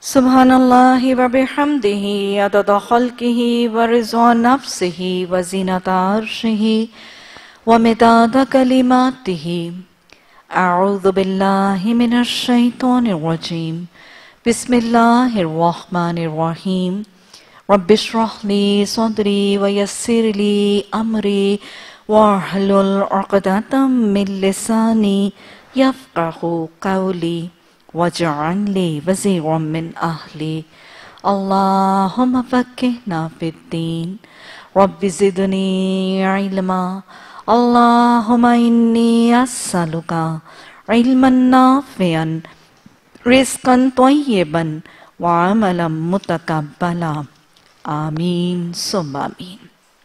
सुब्हानल्लाहि व बिहम्दिही अदद खल्किही व रिज़ा नफ्सिही व ज़ीनत अर्शिही व मिदाद कलिमातिही। अऊज़ु बिल्लाहि मिनश शैतानिर रजीम। बिस्मिल्लाहिर रहमानिर रहीम। रब्बिश्रह ली सदरी व यस्सिर ली अमरी वहलुल उक़दतम मिन लिसानी यफ़क़हू क़ौली वजअल ली वज़ीरम मिन अहली। अल्लाहुम्मा फ़क़्हिना फ़िद्दीन रब्बि ज़िदनी इल्मा। अल्लाहुम्मा इन्नी अस्अलुका इल्मन नाफ़िअन रिज़्क़न तय्यिबन व अमलन मुतक़ब्बला। आमीन सुम्मा आमीन।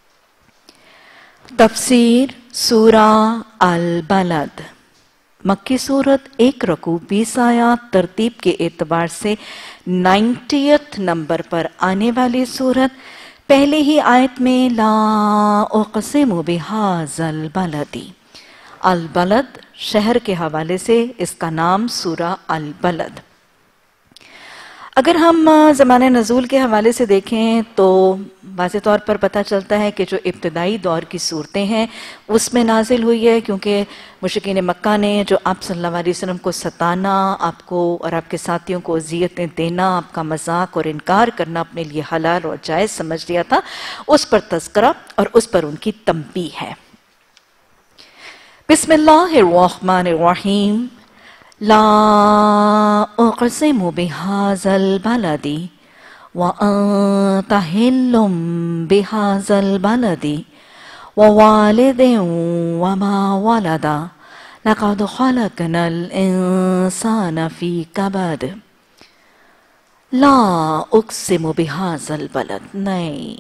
तफसीर सूरह अल बलद। मक्की सूरत 1 रकू 20 आयात। तरतीब के एतबार से 90th नंबर पर आने वाली सूरत। पहले ही आयत में ला उक़सिमु बिहाज़ल बलदी। अल बलद शहर के हवाले से इसका नाम सूरह अल बलद। अगर हम ज़माने नज़ूल के हवाले से देखें तो वाज़े तौर पर पता चलता है कि जो इब्तदाई दौर की सूरतें हैं उसमें नाजिल हुई है, क्योंकि मुशरिकीन मक्का ने जो आप सल्लल्लाहु अलैहि वसल्लम को सताना, आपको और आपके साथियों को अज़ियतें देना, आपका मजाक और इनकार करना अपने लिए हलाल और जायज़ समझ लिया था, उस पर तज़किरा और उस पर उनकी तंबीह है। बिस्मिल्लाहिर रहमानिर रहीम। ला उक़सिमु बिहाज़ल बलदी व अन्त हिल्लुम बिहाज़ल बलदी व वालिदिन व मा वलदा लक़द ख़लक़नल इंसान फ़ी कबद। ला उक़सिमु बिहाज़ल बलद, नहीं,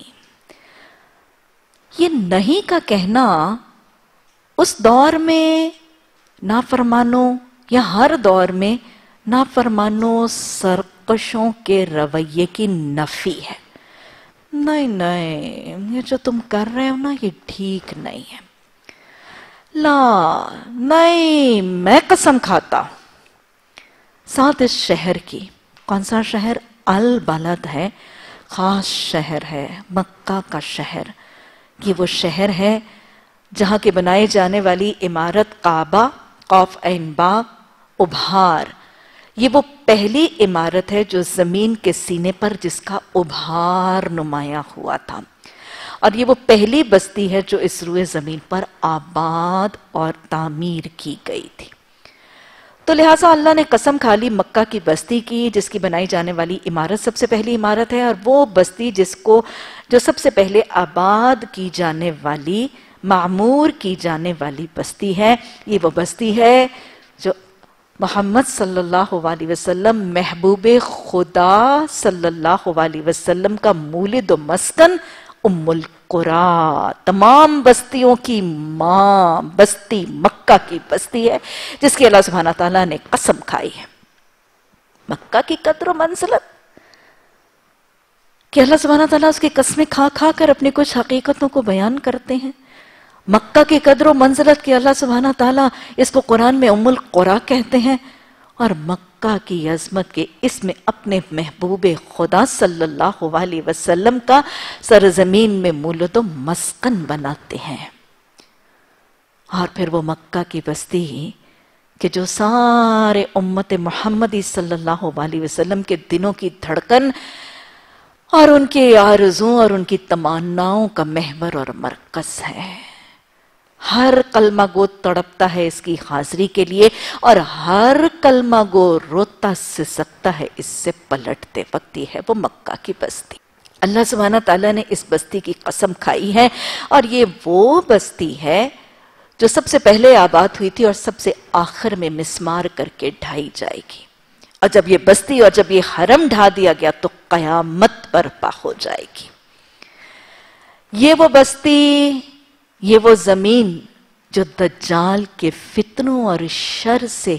ये नहीं का कहना उस दौर में नाफरमानों या हर दौर में नाफरमानों सरकशों के रवैये की नफी है। नहीं नहीं, ये जो तुम कर रहे हो ना ये ठीक नहीं है। ला, नहीं, मैं कसम खाता साथ इस शहर की। कौन सा शहर? अल बलद है, खास शहर है, मक्का का शहर। ये वो शहर है जहां के बनाए जाने वाली इमारत काबा, कौफ ऐन बा, उभार, ये वो पहली इमारत है जो जमीन के सीने पर जिसका उभार नुमाया हुआ था, और ये वो पहली बस्ती है जो इस रुए जमीन पर आबाद और तामीर की गई थी। तो लिहाजा अल्लाह ने कसम खा ली मक्का की बस्ती की जिसकी बनाई जाने वाली इमारत सबसे पहली इमारत है, और वो बस्ती जिसको जो सबसे पहले आबाद की जाने वाली, मामूर की जाने वाली बस्ती है, ये वो बस्ती है जो मोहम्मद सल्लल्लाहु अलैहि वसल्लम महबूबे खुदा सल्लल्लाहु अलैहि वसल्लम का मूलिद व मस्कन उम्मुल कुरा, तमाम बस्तियों की मां बस्ती मक्का की बस्ती है जिसकी अल्लाह सुब्हानहू व तआला ने कसम खाई है। मक्का की कद्र व मंज़िलत कि अल्लाह सुब्हानहू व तआला उसकी कस्में खा खा कर अपनी कुछ हकीकतों को बयान करते हैं। मक्का की कद्र व मंज़िलत की अल्लाह सुब्हानहू व तआला इसको कुरान में उम्मुल कुरा कहते हैं, और मक्का की अजमत के इसमें अपने महबूबे खुदा सल्लल्लाहु अलैहि वसल्लम का सरजमीन में मूलद मस्कन बनाते हैं। और फिर वो मक्का की बस्ती कि जो सारे उम्मत मोहम्मदी सल्लल्लाहु अलैहि वसल्लम के दिनों की धड़कन और उनके आरज़ू और उनकी तमन्नाओं का महवर और मरकज है। हर कलमा गो तड़पता है इसकी हाजिरी के लिए, और हर कलमा गो रोता सिसकता है इससे पलटते वक्त। है वो मक्का की बस्ती। अल्लाह सुब्हानहू व तआला ने इस बस्ती की कसम खाई है, और ये वो बस्ती है जो सबसे पहले आबाद हुई थी और सबसे आखिर में मिस्मार करके ढाई जाएगी। और जब ये बस्ती और जब ये हरम ढा दिया गया तो कयामत बर्पा हो जाएगी। ये वो बस्ती, ये वो जमीन जो दज्जाल के फितनों और शर से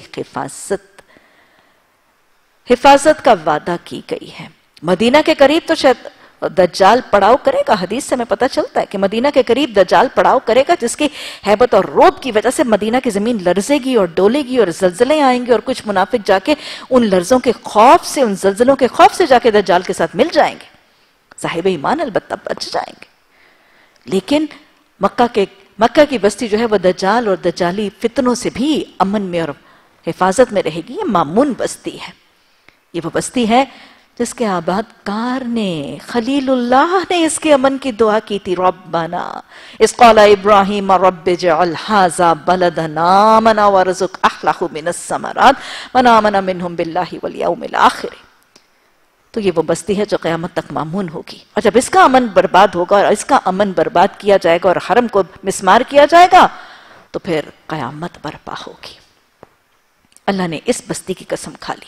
हिफाजत का वादा की गई है। मदीना के करीब तो शायद दज्जाल पड़ाव करेगा। हदीस से हमें पता चलता है कि मदीना के करीब दज्जाल पड़ाव करेगा, जिसकी हैबत और रोब की वजह से मदीना की जमीन लर्जेगी और डोलेगी और जल्जले आएंगे, और कुछ मुनाफिक जाके उन लर्जों के खौफ से, उन जल्जलों के खौफ से जाके दज्जाल के साथ मिल जाएंगे। साहिब ईमान अलबत्ता बच जाएंगे, लेकिन मक्का की बस्ती जो है वो दज्जाल और दज्जाली फितनों से भी अमन में और हिफाजत में रहेगी। ये मामून बस्ती है, ये वो बस्ती है जिसके आबादकार ने, खलीलुल्लाह ने इसके अमन की दुआ की थी। रब्बना इस क़ाला इब्राहीम रब्बि जअल हाज़ा बलदन आमना वरज़ुक़ अहलहु मिनस समरात मन आमना मिनहुम बिल्लाहि वल यौमिल आखिर। तो ये वो बस्ती है जो क़यामत तक मामून होगी, और जब इसका अमन बर्बाद होगा और इसका अमन बर्बाद किया जाएगा और हरम को मिस्मार किया जाएगा, तो फिर क़यामत बर्पा होगी। अल्लाह ने इस बस्ती की कसम खा ली।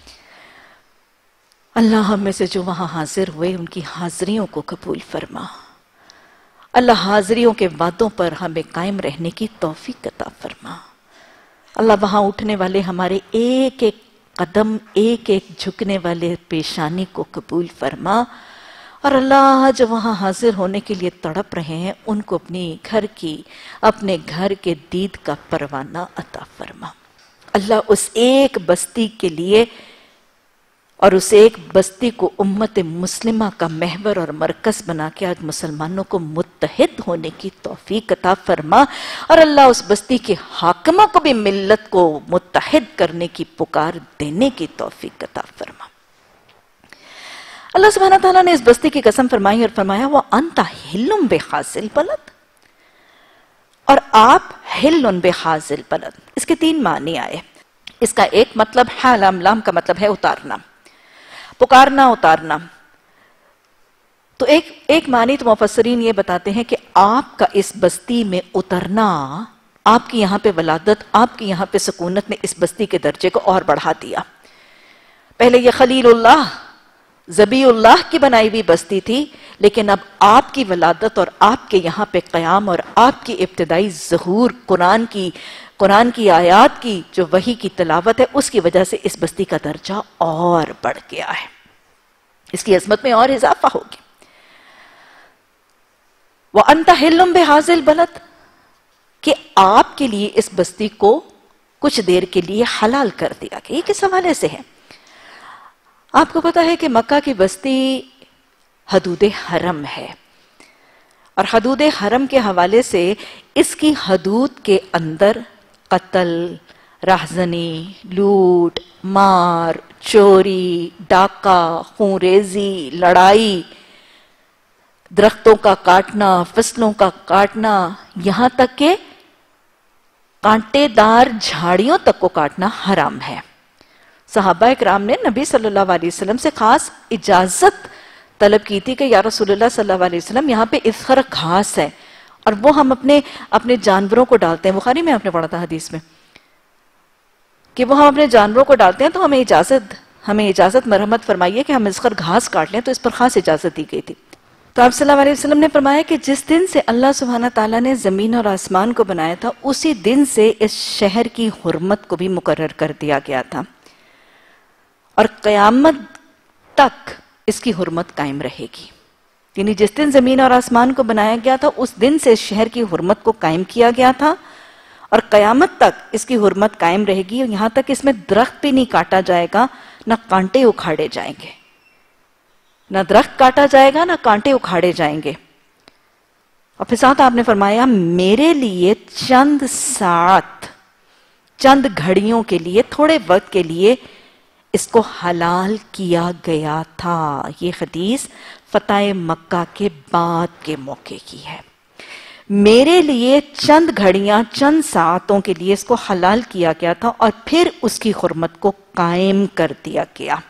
अल्लाह हम में से जो वहां हाजिर हुए उनकी हाजिरियों को कबूल फरमा। अल्लाह हाजिरियों के वादों पर हमें कायम रहने की तौफीक अता फरमा। अल्लाह वहां उठने वाले हमारे एक एक कदम, एक एक झुकने वाले पेशानी को कबूल फरमा, और अल्लाह जो वहां हाजिर होने के लिए तड़प रहे हैं उनको अपने घर के दीद का परवाना अता फरमा। अल्लाह उस एक बस्ती के लिए और उस एक बस्ती को उम्मत मुस्लिमा का महवर और मरकज बना के आज मुसलमानों को मुत्तहिद होने की तौफीक अता फरमा, और अल्लाह उस बस्ती के हाकिमों को भी मिल्लत को मुत्तहिद करने की पुकार देने की तौफीक अता फरमा। अल्लाह सुब्हानहू व तआला ने इस बस्ती की कसम फरमाई और फरमाया वो अंता हिल्लुम बेहाजिल बलद, और आप हिल्लुन बेहाजिल बलद। इसके 3 मानी आए। इसका एक मतलब है, लाम का मतलब है उतारना, पुकारना, उतारना। तो एक मानी तो मुफस्सरीन ये बताते हैं कि आपका इस बस्ती में उतरना, आपकी यहां पे वलादत, आपकी यहां पे सुकूनत ने इस बस्ती के दर्जे को और बढ़ा दिया। पहले ये खलीलुल्लाह, ज़बीउल्लाह की बनाई हुई बस्ती थी, लेकिन अब आपकी वलादत और आपके यहां पे क़याम और आपकी इब्तिदाई ज़हूर, कुरान की आयात की जो वही की तिलावत है, उसकी वजह से इस बस्ती का दर्जा और बढ़ गया है, इसकी अजमत में और इजाफा होगी। व अंता हिल्लुम बिहाज़िल बलद, कि आपके लिए इस बस्ती को कुछ देर के लिए हलाल कर दिया गया। ये किस हवाले से है? आपको पता है कि मक्का की बस्ती हदूद हरम है, और हदूद हरम के हवाले से इसकी हदूद के अंदर कत्ल, राहजनी, लूट, मार, चोरी, डाका, खूंरेजी, लड़ाई, दरख्तों का काटना, फसलों का काटना, यहां तक के कांटेदार झाड़ियों तक को काटना हराम है। सहाबा इकराम ने नबी सल्लल्लाहु अलैहि वसल्लम से खास इजाजत तलब की थी कि या रसूलुल्लाह सल्लल्लाहु अलैहि वसल्लम, यहाँ पे इज़खर घास है और वो हम अपने जानवरों को डालते हैं। बुखारी में आपने पढ़ा था हदीस में कि वो हम अपने जानवरों को डालते हैं, तो हमें इजाजत मरहमत फरमाइए कि हम इज़खर घास काट लें। तो इस पर खास इजाजत दी गई थी। तो आप सल्लल्लाहु अलैहि वसल्लम ने फरमाया कि जिस दिन से अल्लाह सुब्हानहू तआला ने जमीन और आसमान को बनाया था, उसी दिन से इस शहर की हुर्मत को भी मुकर्रर कर दिया गया था, और क़यामत तक इसकी हुर्मत कायम रहेगी। यानी जिस दिन जमीन और आसमान को बनाया गया था, उस दिन से इस शहर की हुर्मत को कायम किया गया था, और क़यामत तक इसकी हुर्मत कायम रहेगी। और यहां तक इसमें दरख्त भी नहीं काटा जाएगा, ना कांटे उखाड़े जाएंगे, ना दरख्त काटा जाएगा, ना कांटे उखाड़े जाएंगे। और फिर साथ आपने फरमाया मेरे लिए चंद साथ, चंद घड़ियों के लिए, थोड़े वक्त के लिए इसको हलाल किया गया था। ये हदीस फतह मक्का के बाद के मौके की है। मेरे लिए चंद घड़ियां, चंद सातों के लिए इसको हलाल किया गया था, और फिर उसकी हुर्मत को कायम कर दिया गया।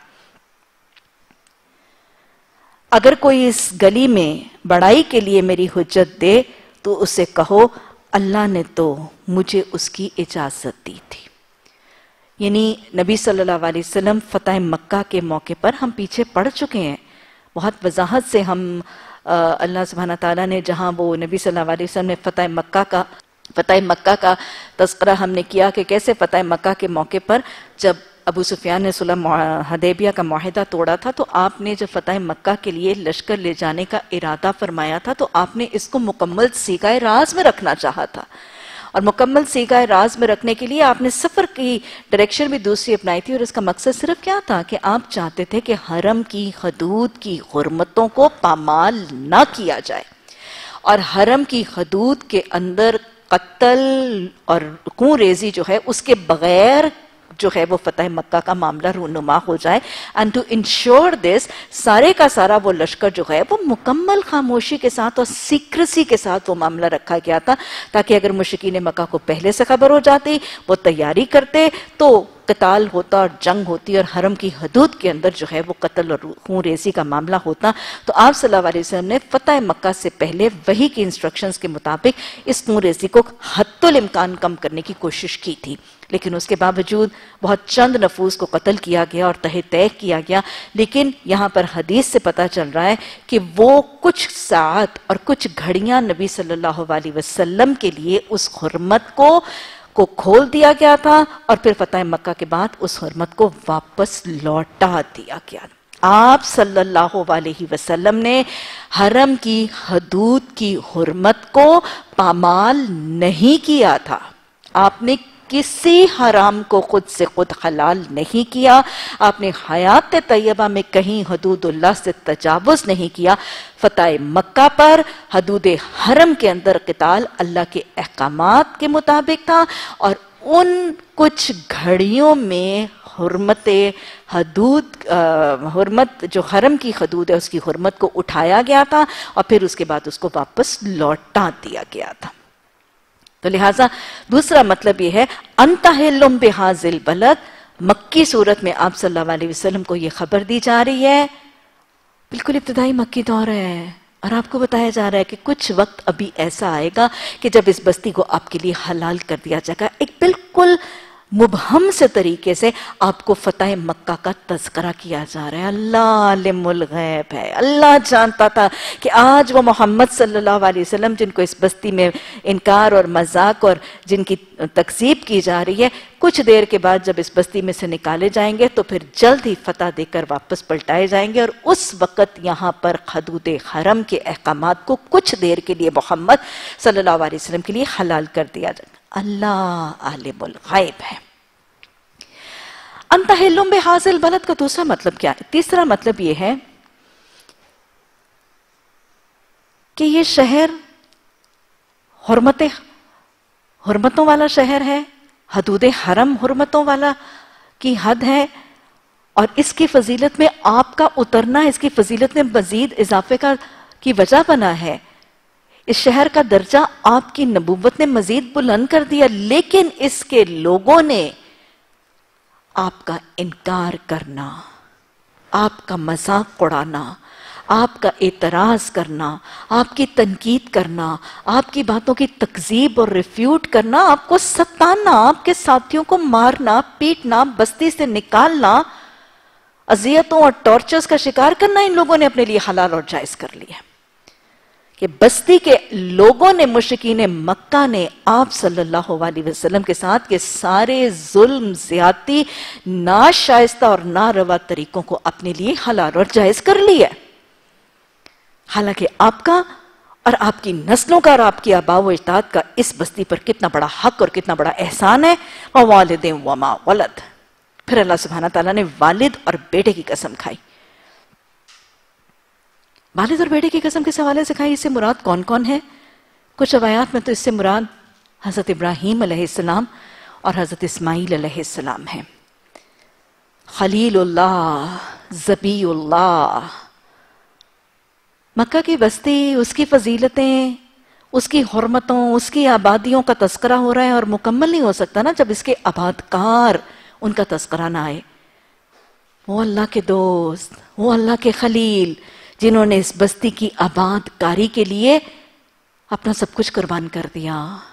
अगर कोई इस गली में बड़ाई के लिए मेरी हुज्जत दे, तो उसे कहो अल्लाह ने तो मुझे उसकी इजाजत दी थी। यानी नबी सल्लल्लाहु अलैहि वसल्लम फतह मक्का के मौके पर, हम पीछे पढ़ चुके हैं, बहुत वजाहत से हम अल्लाह सुब्हानहू तआला ने जहां वो नबी सल्लल्लाहु अलैहि वसल्लम ने फतह मक्का का तज़किरा हमने किया कि कैसे फतह मक्का के मौके पर जब ابو سفیان نے صلح حدیبیہ کا معاہدہ توڑا تھا تو آپ نے جب فتح مکہ کے لیے لشکر لے جانے کا ارادہ فرمایا تھا تو آپ نے اس کو مکمل سیغہ راز میں رکھنا چاہا تھا، اور مکمل سیغہ راز میں رکھنے کے لیے آپ نے سفر کی ڈائریکشن بھی دوسری اپنائی تھی، اور اس کا مقصد صرف کیا تھا کہ آپ چاہتے تھے کہ حرم کی حدود کی حرمتوں کو پامال نہ کیا جائے، اور حرم کی حدود کے اندر قتل اور خون ریزی جو ہے اس کے بغیر جو ہے وہ فتح مکہ کا معاملہ رونما ہو جائے. and to ensure this سارے کا سارا وہ لشکر جو ہے وہ مکمل خاموشی کے ساتھ اور سیکریسی کے ساتھ وہ معاملہ رکھا گیا تھا، تاکہ اگر مشرکین مکہ کو پہلے سے خبر ہو جاتی، وہ تیاری کرتے تو قتال ہوتا اور جنگ ہوتی، اور حرم کی حدود کے اندر جو ہے وہ قتل اور خون ریزی کا معاملہ ہوتا. تو آپ صلی اللہ علیہ وسلم نے فتح مکہ سے پہلے وحی کی انسٹرکشنز کے مطابق اس خون ریزی کو حتی الامکان کم کرنے کی کوشش کی تھی، لیکن اس کے باوجود بہت چند نفوس کو قتل کیا گیا اور تہہ تیغ کیا گیا. لیکن یہاں پر حدیث سے پتہ چل رہا ہے کہ وہ کچھ ساعت اور کچھ گھڑیاں نبی صلی اللہ علیہ وسلم کے لیے اس حرمت کو کھول دیا گیا تھا، اور پھر فتح مکہ کے بعد اس حرمت کو واپس لوٹا دیا گیا. آپ صلی اللہ علیہ وسلم نے حرم کی حدود کی حرمت کو پامال نہیں کیا تھا. آپ نے کسی حرام کو خود سے خود حلال نہیں کیا، آپ نے حیات طیبہ میں کہیں حدود اللہ سے تجاوز نہیں کیا. فتح مکہ پر حدود حرم کے اندر قتال اللہ کے احکامات کے مطابق تھا، اور ان کچھ گھڑیوں میں حرمت جو حرم کی حدود ہے اس کی حرمت کو اٹھایا گیا تھا، اور پھر اس کے بعد اس کو واپس لوٹا دیا گیا تھا. تو لہٰذا دوسرا مطلب یہ ہے انت حل بہذا البلد. مکی صورت میں آپ صلی اللہ علیہ وسلم کو یہ خبر دی جا رہی ہے، بالکل ابتدائی مکی دور ہے، اور آپ کو بتایا جا رہا ہے کہ کچھ وقت ابھی ایسا آئے گا کہ جب اس بستی کو آپ کے لیے حلال کر دیا جائے گا. ایک بالکل مبہم سے طریقے سے آپ کو فتح مکہ کا تذکرہ کیا جا رہا ہے. اللہ عالم الغیب ہے، اللہ جانتا تھا کہ آج وہ محمد صلی اللہ علیہ وسلم جن کو اس بستی میں انکار اور مذاق اور جن کی تکذیب کی جا رہی ہے، کچھ دیر کے بعد جب اس بستی میں سے نکالے جائیں گے تو پھر جلد ہی فتح دے کر واپس پلٹائے جائیں گے، اور اس وقت یہاں پر حدود حرم کے احکامات کو کچھ دیر کے لیے محمد صلی اللہ علیہ وسلم کے لیے حلال کر دیا جائے گا. اللہ عالم الغیب ہے. انت حل بہذا البلد کا دوسرا مطلب کیا ہے؟ تیسرا مطلب یہ ہے کہ یہ شہر حرمتوں والا شہر ہے، حدود حرم حرمتوں والا کی حد ہے، اور اس کی فضیلت میں آپ کا اترنا اس کی فضیلت میں مزید اضافے کی وجہ بنا ہے. اس شہر کا درجہ آپ کی نبوت نے مزید بلند کر دیا، لیکن اس کے لوگوں نے آپ کا انکار کرنا، آپ کا مذاق اڑانا، آپ کا اعتراض کرنا، آپ کی تنقید کرنا، آپ کی باتوں کی تکذیب اور ریفیوٹ کرنا، آپ کو ستانا، آپ کے ساتھیوں کو مارنا، پیٹنا، بستی سے نکالنا، اذیتوں اور ٹارچرز کا شکار کرنا ان لوگوں نے اپنے لیے حلال اور جائز کر لیا. کہ بستی کے لوگوں نے، مشرکین مکہ نے آپ صلی اللہ علیہ وسلم کے ساتھ کے سارے ظلم، زیادتی، ناشائستہ اور ناروا طریقوں کو اپنے لیے حلال اور جائز کر لیا. حالانکہ آپ کا اور آپ کی نسلوں کا اور آپ کی آباء و اجداد کا اس بستی پر کتنا بڑا حق اور کتنا بڑا احسان ہے. وَوَالِدٍ وَمَا وَلَدٍ. پھر اللہ سبحانہ تعالیٰ نے والد اور بیٹے کی قسم کھائی. والد اور بیٹے کی قسم کس حوالے سے کھائی؟ اس سے مراد کون کون ہے؟ کچھ روایات میں تو اس سے مراد حضرت ابراہیم علیہ السلام اور حضرت اسماعیل علیہ السلام ہیں. خلیل اللہ، ذبی اللہ. مکہ کی بستی، اس کی فضیلتیں، اس کی حرمتوں، اس کی آبادیوں کا تذکرہ ہو رہا ہے، اور مکمل نہیں ہو سکتا نا جب اس کے آبادکار ان کا تذکرہ نہ آئے. وہ اللہ کے دوست، وہ اللہ کے خلیل، جنہوں نے اس بستی کی آباد کاری کے لیے اپنا سب کچھ قربان کر دیا.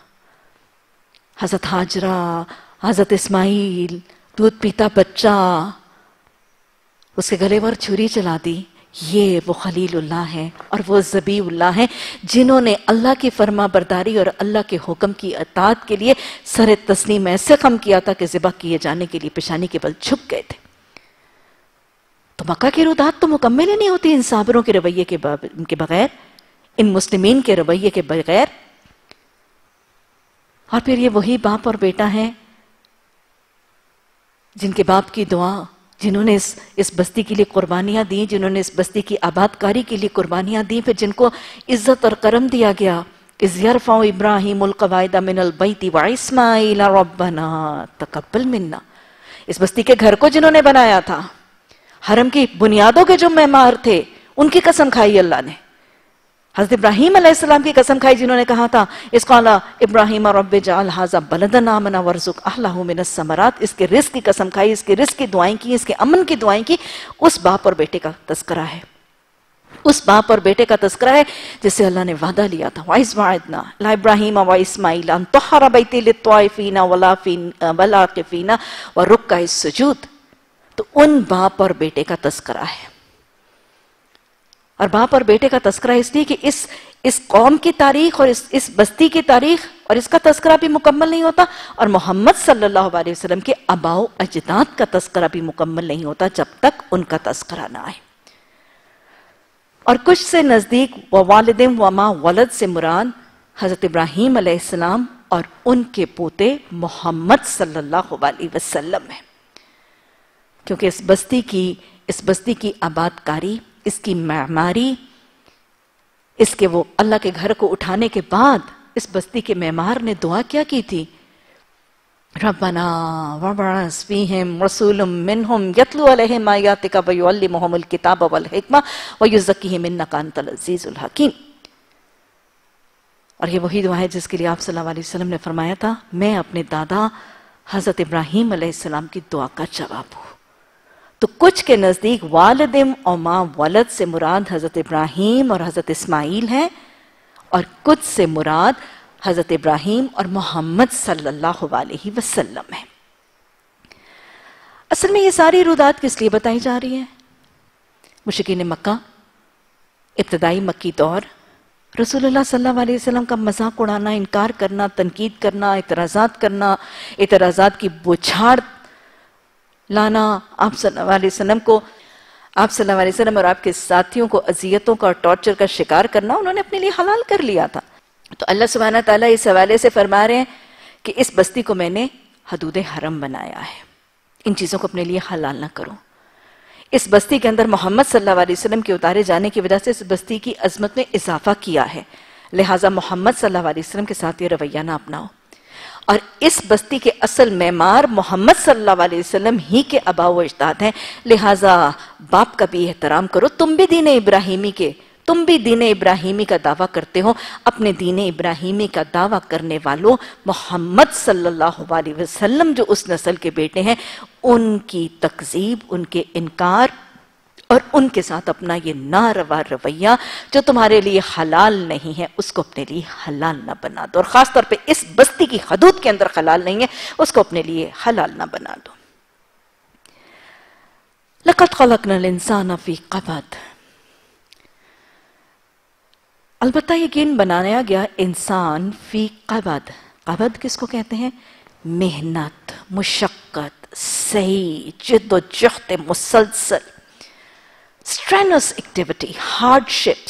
حضرت ہاجرہ، حضرت اسماعیل، دودھ پیتا بچہ، اس کے گلے پر چھری چلا دی. یہ وہ خلیل اللہ ہیں اور وہ ذبیح اللہ ہیں جنہوں نے اللہ کی فرما برداری اور اللہ کے حکم کی اطاعت کے لیے سر تسلیم ایسے خم کیا تھا کہ ذبح کیے جانے کے لیے پیشانی کے بل جھک گئے تھے۔ تو مکہ کی رودات تو مکمل ہی نہیں ہوتی ان صابروں کے رویے کے بغیر، ان مسلمین کے رویے کے بغیر۔ اور پھر یہ وہی باپ اور بیٹا ہیں جن کے باپ کی دعا، جنہوں نے اس بستی کے لیے قربانیاں دیں، جنہوں نے اس بستی کی آباد کاری کے لیے قربانیاں دیں، پھر جن کو عزت اور کرم دیا گیا۔ اِذْ يَرْفَعُ إِبْرَاهِيمُ الْقَوَاعِدَ مِنَ الْبَيْتِ وَإِسْمَاعِيلَ رَبَّنَا تَقَبَّلْ مِنَّا، اس بستی کے گھر کو جنہوں نے بنایا تھا، حرم کی بنیادوں کے جو معمار تھے، ان کی قسم کھائی اللہ نے۔ حضرت ابراہیم علیہ السلام کی قسم کھائی جنہوں نے کہا تھا اِذْ قَالَ إِبْرَاهِيمَ رَبِّ اجْعَلْ هَٰذَا بَلَدًا آمَنًا وَارْزُقْ أَهْلَهُ مِنَ الثَّمَرَاتِ، اس کے رزق کی قسم کھائی، اس کے رزق کی دعائیں کی، اس کے امن کی دعائیں کی۔ اس باپ اور بیٹے کا تذکرہ ہے، اس باپ اور بیٹے کا تذکرہ ہے جس سے اللہ نے وعدہ لیا تھا، وَإِذْ وَعَدْنَا إِلَىٰ إِبْرَاهِيمَ وَإِسْمَاعِيلَ أَن طَهِّرَ بَيْتِي لِلطَّائِفِينَ وَالْعَاكِفِينَ وَالرُّكَّعِ السُّجُودِ، تو ان باپ اور بیٹے کا تذکرہ ہے۔ اور باپ اور بیٹے کا تذکرہ اس لیے کہ اس قوم کی تاریخ اور اس بستی کی تاریخ اور اس کا تذکرہ بھی مکمل نہیں ہوتا، اور محمد صلی اللہ علیہ وسلم کے آباء و اجداد کا تذکرہ بھی مکمل نہیں ہوتا جب تک ان کا تذکرہ نہ آئے۔ اور کچھ سے نزدیک ووالدم وما ولد سے مراد حضرت ابراہیم علیہ السلام اور ان کے پوتے محمد صلی اللہ علیہ وسلم ہیں، کیونکہ اس بستی کی آباد کاری، اس کی معماری، اس کے وہ اللہ کے گھر کو اٹھانے کے بعد اس بستی کے معمار نے دعا کیا کی تھی، ربنا وابعث فیہم رسول منہم یتلو علیہم آیاتک ویعلمہم الکتاب والحکمہ ویزکیہم انک انت العزیز الحکیم۔ اور یہ وہی دعا ہے جس کے لیے آپ صلی اللہ علیہ وسلم نے فرمایا تھا میں اپنے دادا حضرت ابراہیم علیہ السلام کی دعا کا جواب ہوں۔ تو کچھ کے نزدیک والدم اور ماں ولد سے مراد حضرت ابراہیم اور حضرت اسماعیل ہیں، اور کچھ سے مراد حضرت ابراہیم اور محمد صلی اللہ علیہ وسلم ہیں۔ اصل میں یہ ساری رودات کس لیے بتائی جا رہی ہیں؟ مشرکین مکہ، ابتدائی مکی دور، رسول اللہ صلی اللہ علیہ وسلم کا مذاق اڑانا، انکار کرنا، تنقید کرنا، اعتراضات کی بوچھاڑ لانا، آپ صلی اللہ علیہ وسلم اور آپ کے ساتھیوں کو اذیتوں کا اور ٹارچر کا شکار کرنا انہوں نے اپنے لیے حلال کر لیا تھا۔ تو اللہ سبحانہ تعالیٰ اس حوالے سے فرما رہے ہیں کہ اس بستی کو میں نے حدود حرم بنایا ہے، ان چیزوں کو اپنے لیے حلال نہ کرو۔ اس بستی کے اندر محمد صلی اللہ علیہ وسلم کے اتارے جانے کی وجہ سے اس بستی کی عظمت میں اضافہ کیا ہے، لہٰذا محمد صلی اللہ علیہ وسلم کے ساتھ یہ رویہ نہ اپناؤ۔ اور اس بستی کے اصل معمار محمد صلی اللہ علیہ وسلم ہی کے آباء و اجداد ہیں، لہٰذا باپ کا بھی احترام کرو۔ تم بھی دین ابراہیمی کا دعویٰ کرتے ہو، اپنے دین ابراہیمی کا دعویٰ کرنے والوں محمد صلی اللہ علیہ وسلم جو اس نسل کے بیٹے ہیں، ان کی تکذیب، ان کے انکار اور ان کے ساتھ اپنا یہ ناروا رویہ جو تمہارے لیے حلال نہیں ہے اس کو اپنے لیے حلال نہ بنا دو، اور خاص طور پہ اس بستی کی حدود کے اندر حلال نہیں ہے اس کو اپنے لیے حلال نہ بنا دو۔ لَقَدْ خَلَقْنَا الْإِنسَانَ فِي قَبَدٍ، البتہ یقین بنایا گیا انسان فی قبد۔ قبد کس کو کہتے ہیں؟ محنت، مشقت، سعی، جد و جہد مسلسل، strenuous activity, hardships۔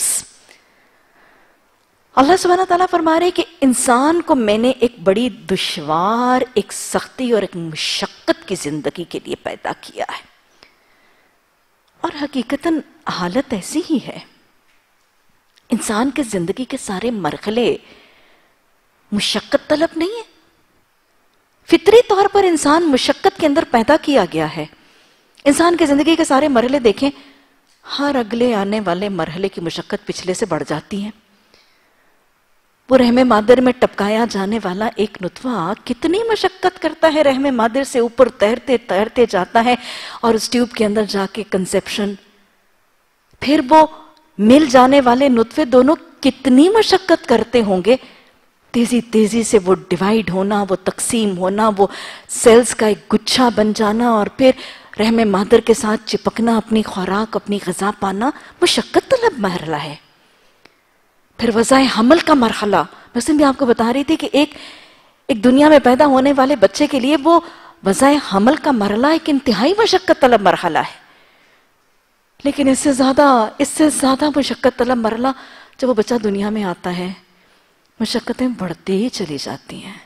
اللہ سبحانہ تعالیٰ فرما رہے کہ انسان کو میں نے ایک بڑی دشوار، ایک سختی اور ایک مشقت کی زندگی کے لیے پیدا کیا ہے، اور حقیقتاً حالت ایسی ہی ہے۔ انسان کے زندگی کے سارے مرحلے مشقت طلب نہیں ہیں، فطری طور پر انسان مشقت کے اندر پیدا کیا گیا ہے۔ انسان کے زندگی کے سارے مرحلے دیکھیں، ہر اگلے آنے والے مرحلے کی مشقت پچھلے سے بڑھ جاتی ہے۔ وہ رحم مادر میں ٹپکایا جانے والا ایک نطفہ کتنی مشقت کرتا ہے، رحم مادر سے اوپر تیرتے تیرتے جاتا ہے اور اس ٹیوب کے اندر جا کے کنسیپشن، پھر وہ مل جانے والے نطفے دونوں کتنی مشقت کرتے ہوں گے، تیزی تیزی سے وہ ڈیوائیڈ ہونا، وہ تقسیم ہونا، وہ سیلز کا ایک گچھا بن جانا، اور پھر رحم مادر کے ساتھ چپکنا، اپنی خوراک، اپنی غذا پانا مشقت طلب مرحلہ ہے. پھر وضع حمل کا مرحلہ، میں بھی آپ کو بتا رہی تھی کہ ایک دنیا میں پیدا ہونے والے بچے کے لیے وہ وضع حمل کا مرحلہ ایک انتہائی مشقت طلب مرحلہ ہے. لیکن اس سے زیادہ مشقت طلب مرحلہ جب وہ بچہ دنیا میں آتا ہے، مشقتیں بڑھتی ہی چلی جاتی ہیں.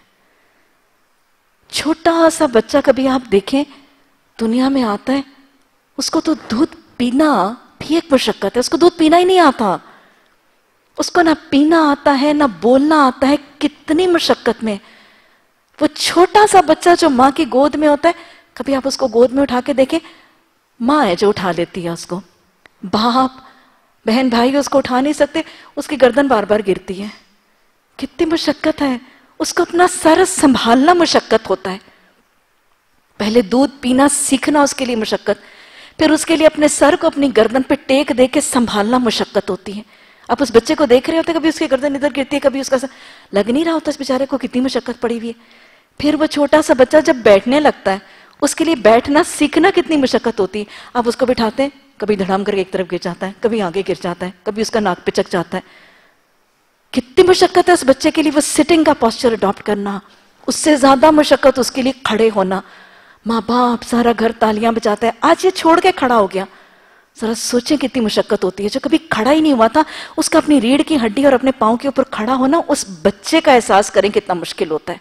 چھوٹا سا بچہ کبھی آپ دیکھیں دنیا میں آتا ہے، اس کو تو دودھ پینا بھی ایک مشقت ہے. اس کو دودھ پینا ہی نہیں آتا، اس کو نہ پینا آتا ہے نہ بولنا آتا ہے. کتنی مشقت میں وہ چھوٹا سا بچہ جو ماں کی گود میں ہوتا ہے، کبھی آپ اس کو گود میں اٹھا کے دیکھیں، ماں ہے جو اٹھا لیتی ہے اس کو. باپ بہن بھائی اس کو اٹھا نہیں سکتے، اس کی گردن بار بار گرتی ہے. کتنی مشقت ہے. اس کو اپنا سر سنبھالنا مشقت ہوتا ہے. پہلے دودھ پینا سیکھنا اس کے لیے مشقت، پھر اس کے لیے اپنے سر کو اپنی گردن پہ ٹیک دے کے سنبھالنا مشقت ہوتی ہے. آپ اس بچے کو دیکھ رہے ہوتے، کبھی اس کی گردن ادھر گرتی ہے، کبھی اس کا سر لگ نہیں رہا ہوتا اس بیچارے کو کتنی مشقت پڑی ہوئی ہے. پھر وہ چھوٹا سا بچہ جب بیٹھنے لگتا ہے، اس کے لیے بیٹھنا سیکھنا کتنی مشقت ہوتی ہے. آپ اس کو بٹھاتے ہیں، کبھی دھڑام کر کے ایک طرف گر جاتا ہے، کبھی آگے گر جاتا ہے، کبھی اس کا ناک پچک جاتا ہے. کتنی مشقت ہے اس بچے کے لیے وہ سٹنگ کا پوسچر اڈاپٹ کرنا. اس سے زیادہ مشقت اس کے لیے کھڑے ہونا. ماں باپ سارا گھر تالیاں بجاتا ہے، آج یہ چھوڑ کے کھڑا ہو گیا. ذرا سوچیں کتنی مشقت ہوتی ہے. جو کبھی کھڑا ہی نہیں ہوا تھا، اس کا اپنی ریڑھ کی ہڈی اور اپنے پاؤں کے اوپر کھڑا ہونا، اس بچے کا احساس کریں کتنا مشکل ہوتا ہے.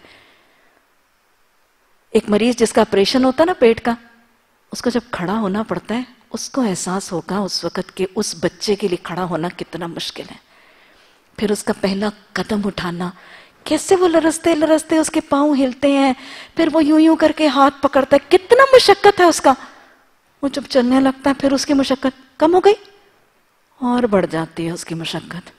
ایک مریض جس کا آپریشن ہوتا ہے نا پیٹ کا، اس کو جب کھڑا ہونا پڑتا ہے، اس کو احساس ہوگا اس وقت کہ اس بچے کے لیے کھڑا ہونا کتنا مشکل ہے. پھر اس کا پہلا قدم اٹھانا، کیسے وہ لرزتے لرزتے اس کے پاؤں ہلتے ہیں، پھر وہ یوں کر کے ہاتھ پکڑتا ہے، کتنا مشقت ہے اس کا. وہ جب چلنے لگتا ہے پھر اس کی مشقت کم ہو گئی اور بڑھ جاتی ہے اس کی مشقت.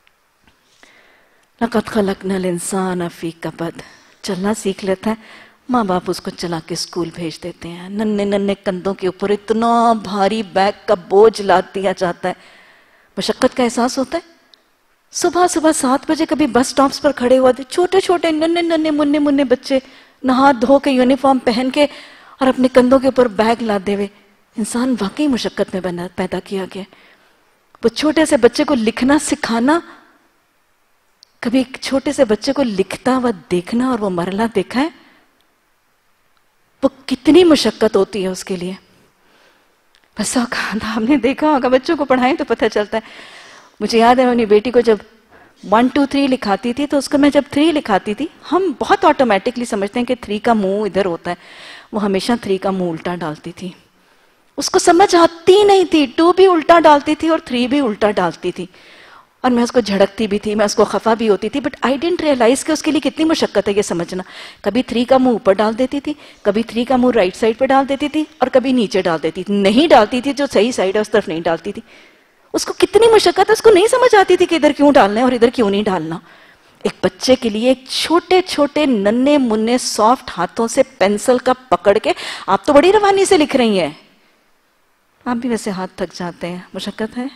لَقَدْ خَلَقْنَا الْإِنسَانَ فِي كَبَدٍ. چلنا سیکھ لیتا ہے، ماں باپ اس کو چلا کے اسکول بھیج دیتے ہیں. ننھے ننھے کندھوں کے اوپر اتنا بھاری بیگ کا بوجھ لاد دیا جاتا ہے. مشقت کا احساس ہوتا ہے. صبح 7 بجے کبھی بس سٹاپس پر کھڑے ہوئے تھے، چھوٹے چھوٹے ننھے مننے بچے نہا دھو کے یونیفارم پہن کے اور اپنے کندھوں کے اوپر بیگ لادے ہوئے. انسان واقعی مشقت میں پیدا کیا گیا. وہ چھوٹے سے بچے کو لکھنا سکھانا، کبھی چھوٹے سے بچے کو لکھتا ہوا دیکھنا اور وہ مرحلہ دیکھا ہے، وہ کتنی مشقت ہوتی ہے اس کے لیے. بس آپ نے دیکھا ہوگا، بچوں کو پڑھائیں تو پتہ چلتا ہے. مجھے یاد ہے میں اپنی بیٹی کو جب 1 2 3 لکھاتی تھی، تو اس کو میں جب 3 لکھاتی تھی، ہم بہت آٹومیٹکلی سمجھتے ہیں کہ 3 کا منہ ادھر ہوتا ہے. وہ ہمیشہ 3 کا منہ الٹا ڈالتی تھی. اس کو سمجھ آتی نہیں تھی، 2 بھی الٹا ڈالتی تھی اور 3 بھی الٹا ڈالتی تھی. اور میں اس کو جھڑکتی بھی تھی، میں اس کو خفا بھی ہوتی تھی، بٹ آئی ڈنٹ ریئلائز کہ اس کے لیے کتنی مشقت ہے یہ سمجھنا. کبھی 3 کا منہ اوپر ڈال دیتی تھی، کبھی 3 کا منہ رائٹ سائڈ پہ ڈال دیتی تھی، اور کبھی نیچے ڈال دیتی تھی. نہیں ڈالتی تھی جو صحیح سائڈ ہے اس طرف نہیں ڈالتی تھی. اس کو کتنی مشقت ہے، اس کو نہیں سمجھ آتی تھی کہ ادھر کیوں ڈالنا ہے اور ادھر کیوں نہیں ڈالنا. ایک بچے کے لیے ایک چھوٹے چھوٹے ننھے مننے سافٹ ہاتھوں سے پینسل کا پکڑ کے، آپ تو بڑی روانی سے لکھ رہی ہیں، آپ بھی ویسے ہاتھ تھک جاتے ہیں. مشقت ہے.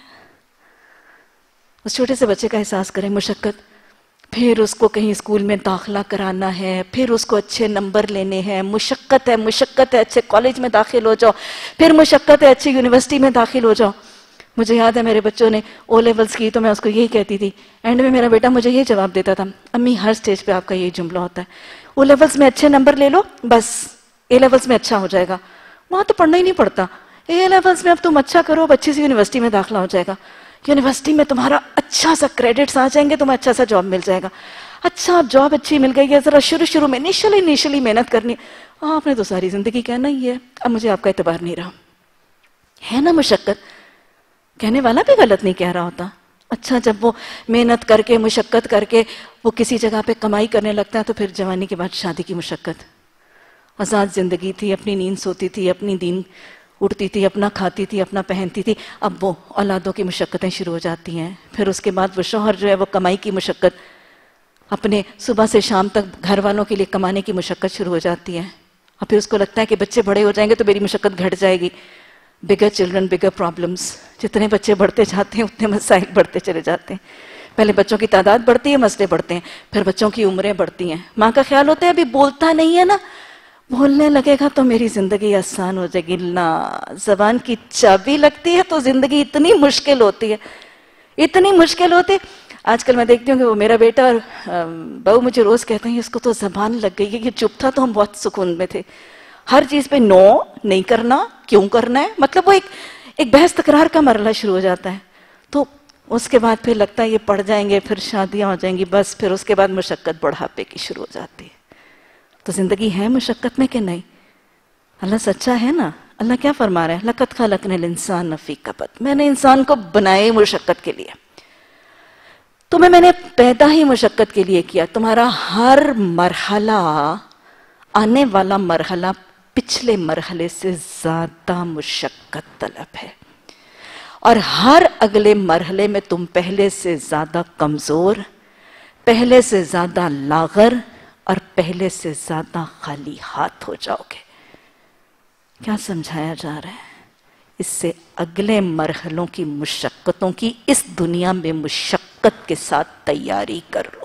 اس چھوٹے سے بچے کا احساس کریں مشقت. پھر اس کو کہیں اسکول میں داخلہ کرانا ہے، پھر اس کو اچھے نمبر لینے ہیں، مشقت ہے. اچھے کالج میں داخل ہو جاؤ، پھر مشقت ہے اچھے یونیورسٹی میں داخل ہو جاؤ. مجھے یاد ہے میرے بچوں نے او لیولز کی تو میں اس کو یہی کہتی تھی. اینڈ میں میرا بیٹا مجھے یہ جواب دیتا تھا، امی ہر سٹیج پہ آپ کا یہی جملہ ہوتا ہے، او لیولز میں اچھے نمبر لے لو بس اے لیولز میں اچھا ہو جائے گا. وہاں تو پڑھنا ہی نہیں پڑتا. اے لیولز میں اب تم اچھا کرو، اب اچھی سی یونیورسٹی میں داخلہ ہو جائے گا، یونیورسٹی میں تمہارا اچھا سا کریڈٹس آ جائیں گے، تمہیں اچھا سا جاب مل جائے گا. اچھا اب جاب اچھی مل گئی ہے، ذرا شروع میں انیشلی محنت کرنی. آپ نے تو ساری زندگی کہنا ہی ہے، اب مجھے آپ کا اعتبار نہیں رہا. ہے نا مشقت. کہنے والا بھی غلط نہیں کہہ رہا ہوتا. اچھا جب وہ محنت کر کے مشقت کر کے وہ کسی جگہ پہ کمائی کرنے لگتا ہے، تو پھر جوانی کے بعد شادی کی مشقت. آزاد زندگی تھی، اپنی نیند سوتی تھی، اپنی دین اٹھتی تھی، اپنا کھاتی تھی، اپنا پہنتی تھی. اب وہ اولادوں کی مشقتیں شروع ہو جاتی ہیں. پھر اس کے بعد وہ شوہر جو ہے وہ کمائی کی مشقت، اپنے صبح سے شام تک گھر والوں کے لیے کمانے کی مشقت شروع ہو جاتی ہے. اور پھر اس کو لگتا ہے کہ بچے بڑے ہو جائیں گے تو میری مشقت گھٹ جائے گی. Bigger children bigger problems. جتنے بچے بڑھتے جاتے ہیں اتنے مسائل بڑھتے چلے جاتے ہیں. پہلے بچوں کی تعداد بڑھتی ہے، مسئلے بڑھتے ہیں، پھر بچوں کی عمریں بڑھتی ہیں. ماں کا خیال ہوتا ہے ابھی بولتا نہیں ہے نا، बोलने लगेगा तो मेरी जिंदगी आसान हो जाएगी। ना, जबान की चाबी लगती है तो जिंदगी इतनी मुश्किल होती है, इतनी मुश्किल होती है। आजकल मैं देखती हूँ कि वो मेरा बेटा और बहू मुझे रोज कहते हैं इसको तो जबान लग गई है। कि चुप था तो हम बहुत सुकून में थे, हर चीज पे नो नहीं करना, क्यों करना है, मतलब वो एक बहस तकरार का मरला शुरू हो जाता है। तो उसके बाद फिर लगता है ये पढ़ जाएंगे, फिर शादियां हो जाएंगी, बस फिर उसके बाद मुशक्कत बुढ़ापे की शुरू हो जाती है। तो जिंदगी है मुशक्कत में कि नहीं? अल्लाह सच्चा है ना। अल्लाह क्या फरमा रहा है? लक़द ख़लक़नल इंसान फ़ी कबद, मैंने इंसान को बनाए मुशक्कत के लिए, तुम्हें मैंने पैदा ही मुशक्कत के लिए किया। तुम्हारा हर मरहला, आने वाला मरहला पिछले मरहले से ज्यादा मुशक्कत तलब है, और हर अगले मरहले में तुम पहले से ज्यादा कमजोर, पहले से ज्यादा लागर और पहले से ज्यादा खाली हाथ हो जाओगे। क्या समझाया जा रहा है? इससे अगले मरहलों की मुशक्कतों की इस दुनिया में मुशक्कत के साथ तैयारी कर लो।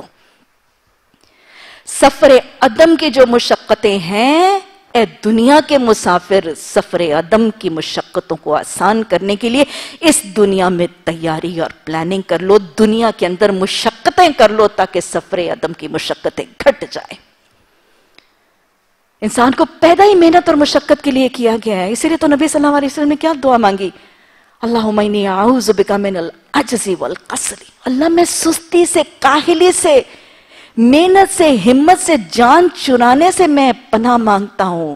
सफरे अदम की जो मुशक्कतें हैं, ए दुनिया के मुसाफिर, सफरे अदम की मुशक्कतों को आसान करने के लिए इस दुनिया में तैयारी और प्लानिंग कर लो। दुनिया के अंदर मुशक्कतें कर लो ताकि सफरे अदम की मुशक्कतें घट जाए। इंसान को पैदा ही मेहनत और मुशक्कत के लिए किया गया है। इसीलिए तो नबी सल्लल्लाहु अलैहि वसल्लम ने क्या दुआ मांगी? अल्लाहुम्मा इन्नी अऊज़ु बिका मिनल अज्ज़ी वल कसली, अल्लाह मैं सुस्ती से, काहिली से, मेहनत से, हिम्मत से, जान चुराने से मैं पनाह मांगता हूं।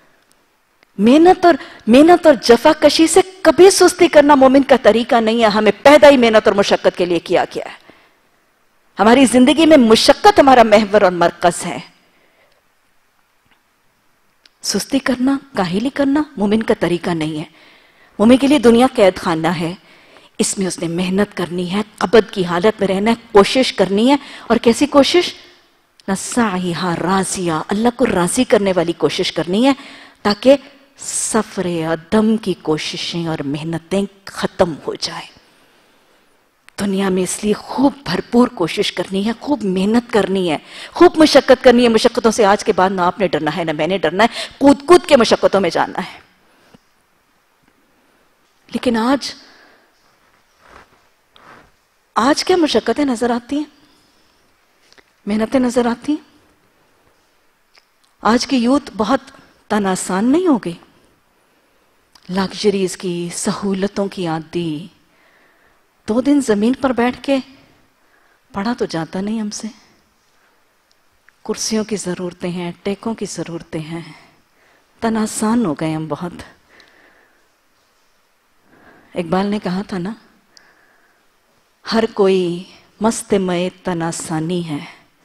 मेहनत और जफाकशी से कभी सुस्ती करना मोमिन का तरीका नहीं है। हमें पैदा ही मेहनत और मुशक्कत के लिए किया गया है। हमारी जिंदगी में मुशक्कत हमारा महवर और मरकज है। सुस्ती करना, काहिली करना मोमिन का तरीका नहीं है। मोमिन के लिए दुनिया कैद खाना है, इसमें उसने मेहनत करनी है, कबद की हालत में रहना है, कोशिश करनी है। और कैसी कोशिश? नसाइहा राजिया, अल्लाह को राजी करने वाली कोशिश करनी है, ताकि सफरे अदम की कोशिशें और मेहनतें खत्म हो जाए। दुनिया में इसलिए खूब भरपूर कोशिश करनी है, खूब मेहनत करनी है, खूब मुशक्कत करनी है। मुशक्कतों से आज के बाद ना आपने डरना है ना मैंने डरना है, कूद कूद के मुशक्कतों में जाना है। लेकिन आज क्या मुशक्कतें नजर आती हैं, मेहनतें नजर आती हैं। आज की यूथ बहुत तनासान नहीं हो गई, लग्जरीज की, सहूलतों की आदी। 2 दिन जमीन पर बैठ के पढ़ा तो जाता नहीं हमसे। कुर्सियों की जरूरतें हैं, टेकों की जरूरतें हैं, तनासान हो गए हम बहुत। इकबाल ने कहा था ना, हर कोई मस्त मय तनासानी है,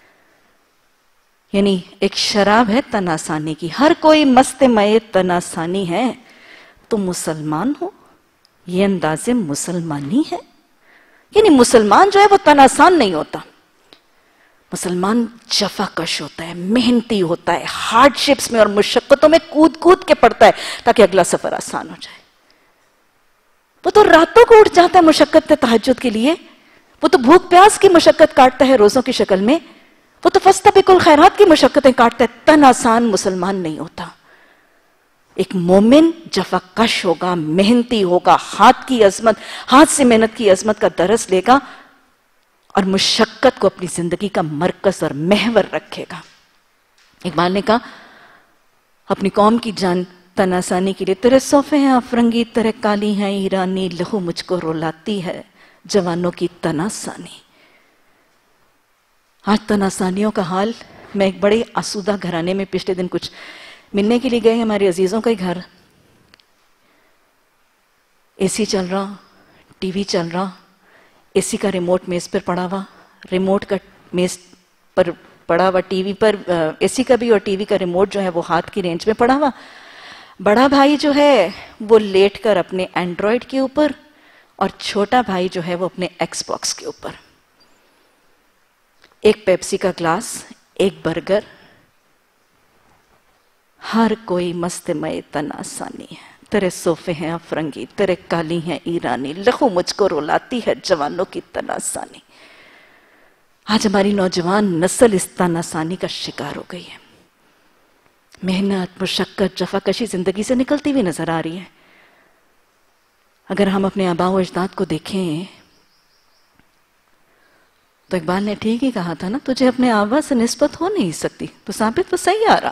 यानी एक शराब है तनासानी की। हर कोई मस्त मय तनासानी है, तुम मुसलमान हो, ये अंदाजे मुसलमानी है। यानी मुसलमान जो है वो तनासान नहीं होता, मुसलमान जफाकश होता है, मेहनती होता है, हार्डशिप्स में और मुशक्कतों में कूद कूद के पड़ता है ताकि अगला सफर आसान हो जाए। वो तो रातों को उठ जाता है मुशक्कत तहज्जुद के लिए, वो तो भूख प्यास की मुशक्कत काटता है रोजों की शक्ल में, वो तो फस्तबिकुल खैरात की मुशक्कतें काटता है। तन आसान मुसलमान नहीं होता। एक मोमिन जफाकश होगा, मेहनती होगा, हाथ से मेहनत की अजमत का दरस लेगा और मुशक्कत को अपनी जिंदगी का मरकज और महवर रखेगा। इकबाल ने कहा अपनी कौम की जान तनासानी के लिए, तेरे सोफे हैं अफरंगी, तेरे काली हैं ईरानी, लहू मुझको रुलाती है जवानों की तनासानी। आज तनासानियों का हाल, मैं एक बड़े आसूदा घराने में पिछले दिन कुछ मिलने के लिए गए, हमारे अजीजों का ही घर। एसी चल रहा, टीवी चल रहा, एसी का रिमोट मेज पर पड़ा हुआ, रिमोट का मेज पर पड़ा हुआ, टीवी पर एसी का भी और टीवी का रिमोट जो है वो हाथ की रेंज में पड़ा हुआ। बड़ा भाई जो है वो लेट कर अपने एंड्रॉयड के ऊपर और छोटा भाई जो है वो अपने एक्सबॉक्स के ऊपर। एक पेप्सी का ग्लास, एक बर्गर, हर कोई मस्त मय तनासानी है। तेरे सोफे हैं अफरंगी, तेरे काली हैं ईरानी, लहू मुझको रुलाती है जवानों की तनासानी। आज हमारी नौजवान नस्ल इस तनासानी का शिकार हो गई है। محنت، مشقت، جفاکشی زندگی سے نکلتی ہوئی نظر آ رہی ہے۔ اگر ہم اپنے آباء و اجداد کو دیکھیں تو اقبال نے ٹھیک ہی کہا تھا نا، تجھے اپنے آبا سے نسبت ہو نہیں سکتی تو ثابت وہ سیارہ۔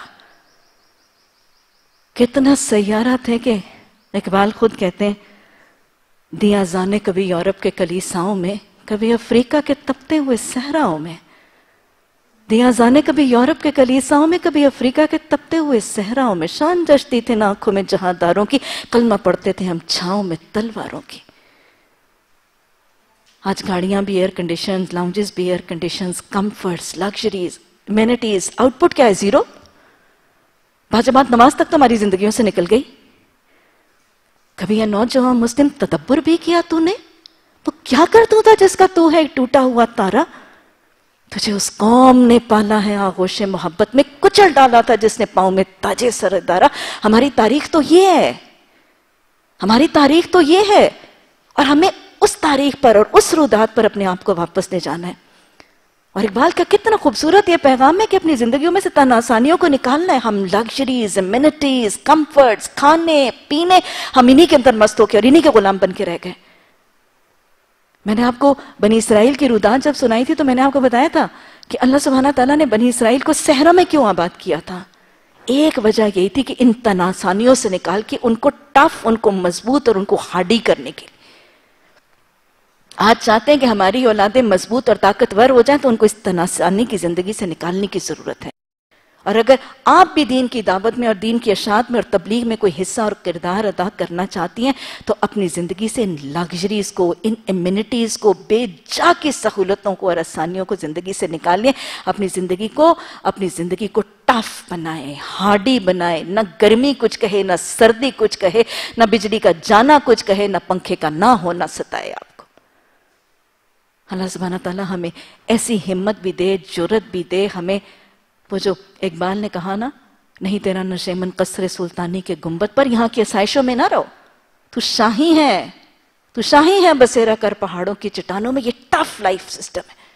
کتنا سیارہ تھے کہ اقبال خود کہتے ہیں دیا زانے کبھی یورپ کے کلیساؤں میں، کبھی افریقہ کے تپتے ہوئے صحراؤں میں، دیا زانے کبھی یورپ کے کلیساؤں میں، کبھی افریقہ کے تپتے ہوئے صحراؤں میں، شان جشتی تھے نا آنکھوں میں جہانداروں کی، کلمہ پڑھتے تھے ہم چھاؤں میں تلواروں کی۔ آج گاڑیاں بھی ایئر کنڈیشنز، لاؤنجز بھی air conditions, comforts, luxuries, amenities, output کیا ہے؟ زیرو۔ باجماعت نماز تک تو ہماری زندگیوں سے نکل گئی۔ کبھی یہ نوجوان مسلم تدبر بھی کیا تو نے؟ وہ کیا کرتا تھا جس کا تو ہے ایک ٹوٹا ہوا تارا؟ تجھے اس قوم نے پالا ہے آغوش محبت میں، کچل ڈالا تھا جس نے پاؤں میں تاجے سر دارا۔ ہماری تاریخ تو یہ ہے، ہماری تاریخ تو یہ ہے، اور ہمیں اس تاریخ پر اور اس رودات پر اپنے آپ کو واپس لے جانا ہے۔ اور اقبال کا کتنا خوبصورت یہ پیغام ہے کہ اپنی زندگیوں میں سے تن آسانیوں کو نکالنا ہے۔ ہم لگژریز، امینٹیز، کمفرٹس، کھانے پینے، ہم انہی کے اندر مست ہو کے اور انہی کے غلام بن کے رہ گئے۔ میں نے آپ کو بنی اسرائیل کی رودات جب سنائی تھی تو میں نے آپ کو بتایا تھا کہ اللہ سبحانہ تعالیٰ نے بنی اسرائیل کو صحرا میں کیوں آباد کیا تھا۔ ایک وجہ یہی تھی کہ ان تن آسانیوں سے نکال کے ان کو ٹف، ان کو مضبوط اور ان کو ہارڈی کرنے کے لیے۔ آج چاہتے ہیں کہ ہماری اولادیں مضبوط اور طاقتور ہو جائیں تو ان کو اس تن آسانی کی زندگی سے نکالنے کی ضرورت ہے۔ اور اگر آپ بھی دین کی دعوت میں اور دین کی اشاعت میں اور تبلیغ میں کوئی حصہ اور کردار ادا کرنا چاہتی ہیں تو اپنی زندگی سے ان لگژریز کو، ان امینٹیز کو، بے جا کی سہولتوں کو اور آسانیوں کو زندگی سے نکال لیں۔ اپنی زندگی کو ٹف بنائیں، ہارڈی بنائیں، نہ گرمی کچھ کہے، نہ سردی کچھ کہے، نہ بجلی کا جانا کچھ کہے، نہ پنکھے کا نہ ہونا ستائے آپ کو۔ اللہ سبحانہ تعالیٰ ہمیں ایسی ہمت بھی دے، جرت بھی دے۔ ہمیں وہ جو اقبال نے کہا نا، نہیں تیرا نشیمن قصر سلطانی کے گنبد پر، یہاں کی آسائشوں میں نہ رہو، تو شاہی ہے، تو شاہی ہے، بسیرا کر پہاڑوں کی چٹانوں میں۔ یہ ٹف لائف سسٹم ہے،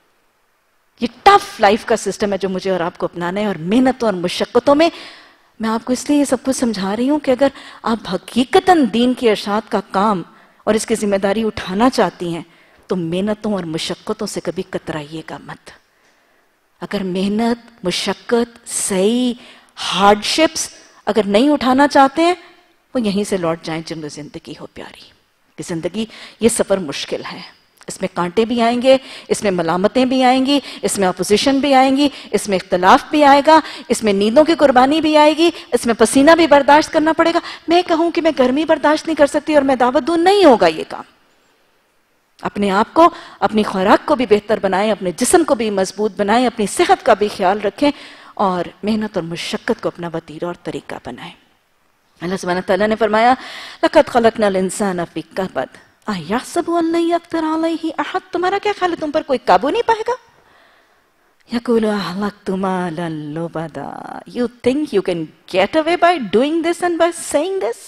یہ ٹف لائف کا سسٹم ہے جو مجھے اور آپ کو اپنانا ہے۔ اور محنتوں اور مشقتوں میں میں آپ کو اس لیے یہ سب کچھ سمجھا رہی ہوں کہ اگر آپ حقیقتاً دین کی اشاعت کا کام اور اس کی ذمہ داری اٹھانا چاہتی ہیں تو محنتوں اور مشقتوں سے کبھی کترائیے گا مت۔ اگر محنت، مشقت، سعی، ہارڈشپس اگر نہیں اٹھانا چاہتے ہیں وہ یہیں سے لوٹ جائیں جن میں زندگی ہو پیاری۔ کہ زندگی یہ سفر مشکل ہے، اس میں کانٹے بھی آئیں گے، اس میں ملامتیں بھی آئیں گی، اس میں اپوزیشن بھی آئیں گی، اس میں اختلاف بھی آئے گا، اس میں نیندوں کی قربانی بھی آئے گی، اس میں پسینہ بھی برداشت کرنا پڑے گا۔ میں کہوں کہ میں گرمی برداشت نہیں کر سکتی اور میں دعوت دوں، نہیں ہوگا یہ کام۔ اپنے آپ کو، اپنی خوراک کو بھی بہتر بنائیں، اپنے جسم کو بھی مضبوط بنائیں، اپنی صحت کا بھی خیال رکھیں اور محنت اور مشقت کو اپنا وتیرہ اور طریقہ بنائیں۔ اللہ سبحانہ تعالیٰ نے فرمایا لَقَدْ خَلَقْنَا الْإِنسَانَ فِي كَبَدٍ أَيَحْسَبُ أَن لَّن يَقْدِرَ عَلَيْهِ أَحَدٌ۔ تمہارا کیا خیال ہے تم پر کوئی قابو نہیں پائے گا؟ يَقُولُ أَهْلَكْتُ مَالًا لُبَدًا۔ You think you can get away by doing this and by saying this؟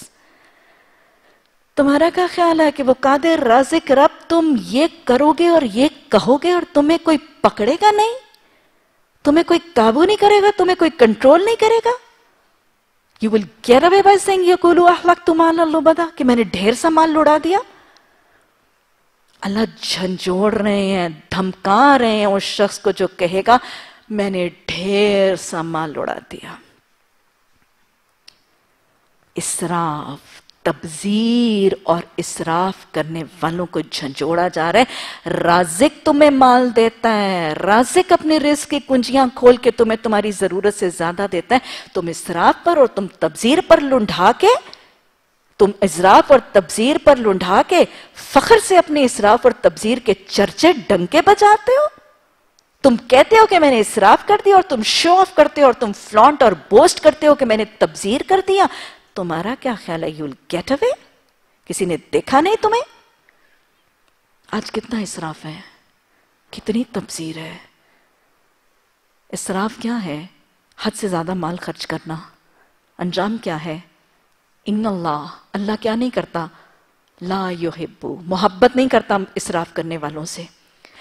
تمہارا کیا خیال ہے کہ وہ قادر رازق رب تم یہ کرو گے اور یہ کہو گے اور تمہیں کوئی پکڑے گا نہیں، تمہیں کوئی قابو نہیں کرے گا، تمہیں کوئی کنٹرول نہیں کرے گا؟ You will get away by saying يَقُولُ أَهْلَكْتُ مَالًا لُبَدًا، کہ میں نے ڈھیر سا مال لڑا دیا۔ اللہ جھنجھوڑ رہے ہیں، دھمکا رہے ہیں اس شخص کو جو کہے گا میں نے ڈھیر سا مال لڑا دیا۔ اسراف، تبذیر اور اسراف کرنے والوں کو جھنجھوڑا جا رہا ہے۔ رازق تمہیں مال دیتا ہے، رازق اپنے رزق کی کنجیاں کھول کے تمہیں تمہاری ضرورت سے زیادہ دیتا ہے، تم اسراف پر اور تم تبذیر پر لنڈھا کے، تم اسراف اور تبذیر پر لنڈھا کے فخر سے اپنے اسراف اور تبذیر کے چرچے ڈنکے بجاتے ہو۔ تم کہتے ہو کہ میں نے اسراف کر دیا اور تم شو آف کرتے ہو اور تم فلانٹ اور بوسٹ کرتے ہو کہ میں نے تبذیر کر دیا۔ تمہارا کیا خیال ہے you'll get away؟ کسی نے دیکھا نہیں تمہیں؟ آج کتنا اسراف ہے، کتنی تبذیر ہے۔ اسراف کیا ہے؟ حد سے زیادہ مال خرچ کرنا۔ انجام کیا ہے؟ ان اللہ کیا نہیں کرتا؟ لا یحب، محبت نہیں کرتا اسراف کرنے والوں سے۔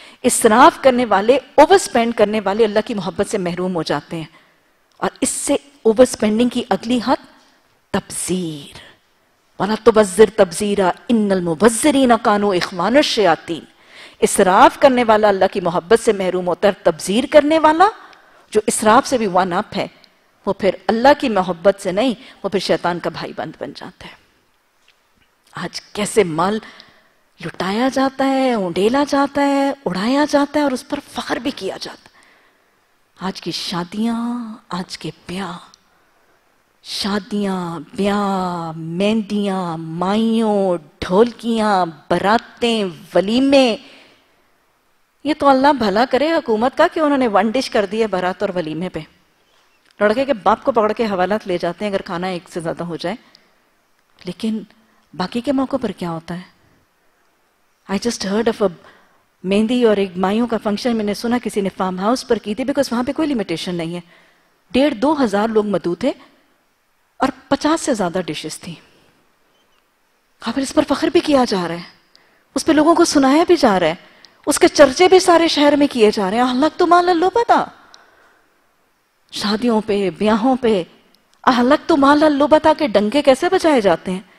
اسراف کرنے والے، اوور سپینڈ کرنے والے اللہ کی محبت سے محروم ہو جاتے ہیں۔ اور اس سے ओवर स्पेंडिंग की अगली हद? तब्जीर। वला तुबज्जिर तब्जीरा इन्नल मुबज्जिरीना कानू इख्वानुश शयातीन। इसराफ करने वाला अल्लाह की मोहब्बत से महरूम होता है। तब्जीर करने वाला जो इसराफ से भी वन अप है, वो फिर अल्लाह की मोहब्बत से नहीं, वो फिर शैतान का भाई बंद बन जाता है। आज कैसे माल लुटाया जाता है, उंडेला जाता है, उड़ाया जाता है और उस पर फख्र भी किया जाता है। आज की शादियां, आज के ब्याह, शादियां, ब्याह, मेहंदियां, माइयों, ढोलकियां, बरातें, वलीमे, ये तो अल्लाह भला करे हुकूमत का कि उन्होंने वन डिश कर दी है बारात और वलीमे पे। लड़के के बाप को पकड़ के हवालात ले जाते हैं अगर खाना एक से ज्यादा हो जाए। लेकिन बाकी के मौकों पर क्या होता है? I just heard of a mehndi और एक माइयों का फंक्शन मैंने सुना किसी ने फार्म हाउस पर की थी, बिकॉज वहां पे कोई लिमिटेशन नहीं है। 1,500-2 हजार लोग मौजूद थे और 50 से ज्यादा डिशेस थी। हाँ, फिर इस पर फख्र भी किया जा रहा है, उस पर लोगों को सुनाया भी जा रहा है, उसके चर्चे भी सारे शहर में किए जा रहे हैं। अहलक तो माल लो पता, शादियों पे, ब्याहों पे अहलक तो माल लो बता के डंके कैसे बजाए जाते हैं।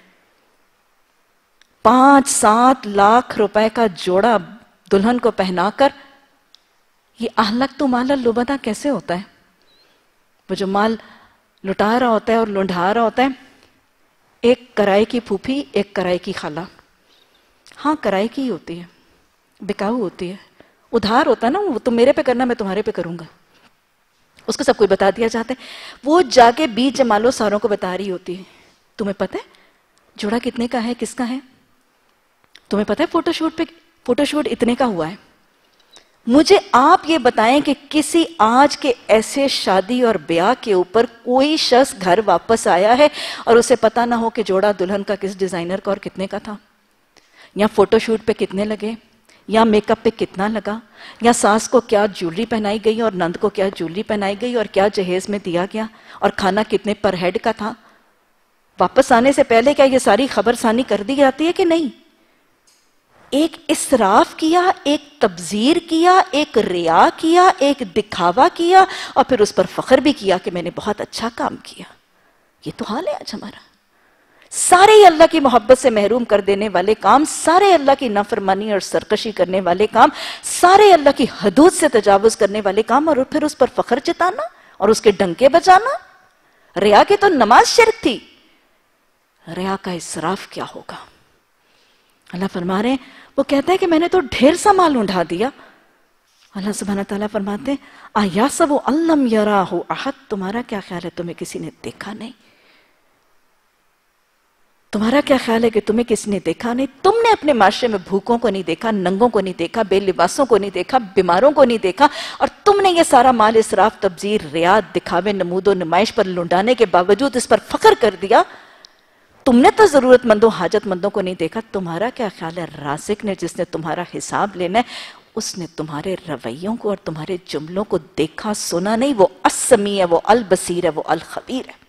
5-7 लाख रुपए का जोड़ा दुल्हन को पहनाकर ये अहलक तो माल लुबदा कैसे होता है? वो जो माल लुटा रहा होता है और लुंढा रहा होता है, एक कराए की फूफी, एक कराए की खाला। हाँ, कराए की ही होती है, बिकाऊ होती है, उधार होता है ना, वो तुम मेरे पे करना, मैं तुम्हारे पे करूंगा। उसको सब कुछ बता दिया जाता है। वो जाके बीच जमालो सारों को बता रही होती है, तुम्हें पता है जोड़ा कितने का है, किसका है? तुम्हें पता है फोटोशूट इतने का हुआ है। मुझे आप ये बताएं कि किसी आज के ऐसे शादी और ब्याह के ऊपर कोई शख्स घर वापस आया है और उसे पता ना हो कि जोड़ा दुल्हन का किस डिजाइनर का और कितने का था, या फोटोशूट पे कितने लगे, या मेकअप पे कितना लगा, या सास को क्या ज्वेलरी पहनाई गई और नंद को क्या ज्वेलरी पहनाई गई और क्या जहेज में दिया गया और खाना कितने पर हेड का था। वापस आने से पहले क्या ये सारी खबरसानी कर दी जाती है कि नहीं? एक इसराफ किया, एक तब्जीर किया, एक रिया किया, एक दिखावा किया और फिर उस पर फख्र भी किया कि मैंने बहुत अच्छा काम किया। ये तो हाल है आज हमारा। सारे अल्लाह की मोहब्बत से महरूम कर देने वाले काम, सारे अल्लाह की नाफरमानी और सरकशी करने वाले काम, सारे अल्लाह की हदूद से तजावुज करने वाले काम, और फिर उस पर फख्र जताना और उसके डंके बजाना। रिया की तो नमाज शिरक थी, रिया का इसराफ क्या होगा? अल्लाह फरमा रहे हैं, वो कहता है कि मैंने तो ढेर सा माल उठा दिया। अल्लाह सुब्हानहू तआला फरमाते हैं, अयहसबु अल्लम यराहु अहद, तुम्हारा क्या ख्याल है तुम्हें किसी ने देखा नहीं? तुम्हारा क्या ख्याल है कि तुम्हें किसी ने देखा नहीं? तुमने अपने माशरे में भूखों को नहीं देखा, नंगों को नहीं देखा, बेलिबासों को नहीं देखा, बीमारों को नहीं देखा, और तुमने ये सारा माल इसराफ, तब्जीर, रियाद, दिखावे, नमूदो नुमाइश पर लुटाने के बावजूद इस पर फख्र कर दिया। तुमने तो जरूरतमंदों, हाजतमंदों को नहीं देखा। तुम्हारा क्या ख्याल है रासिक ने, जिसने तुम्हारा हिसाब लेना है, उसने तुम्हारे रवैयों को और तुम्हारे जुमलों को देखा सुना नहीं? वो अस्समी है, वो अल बसीर है, वो अल खबीर है।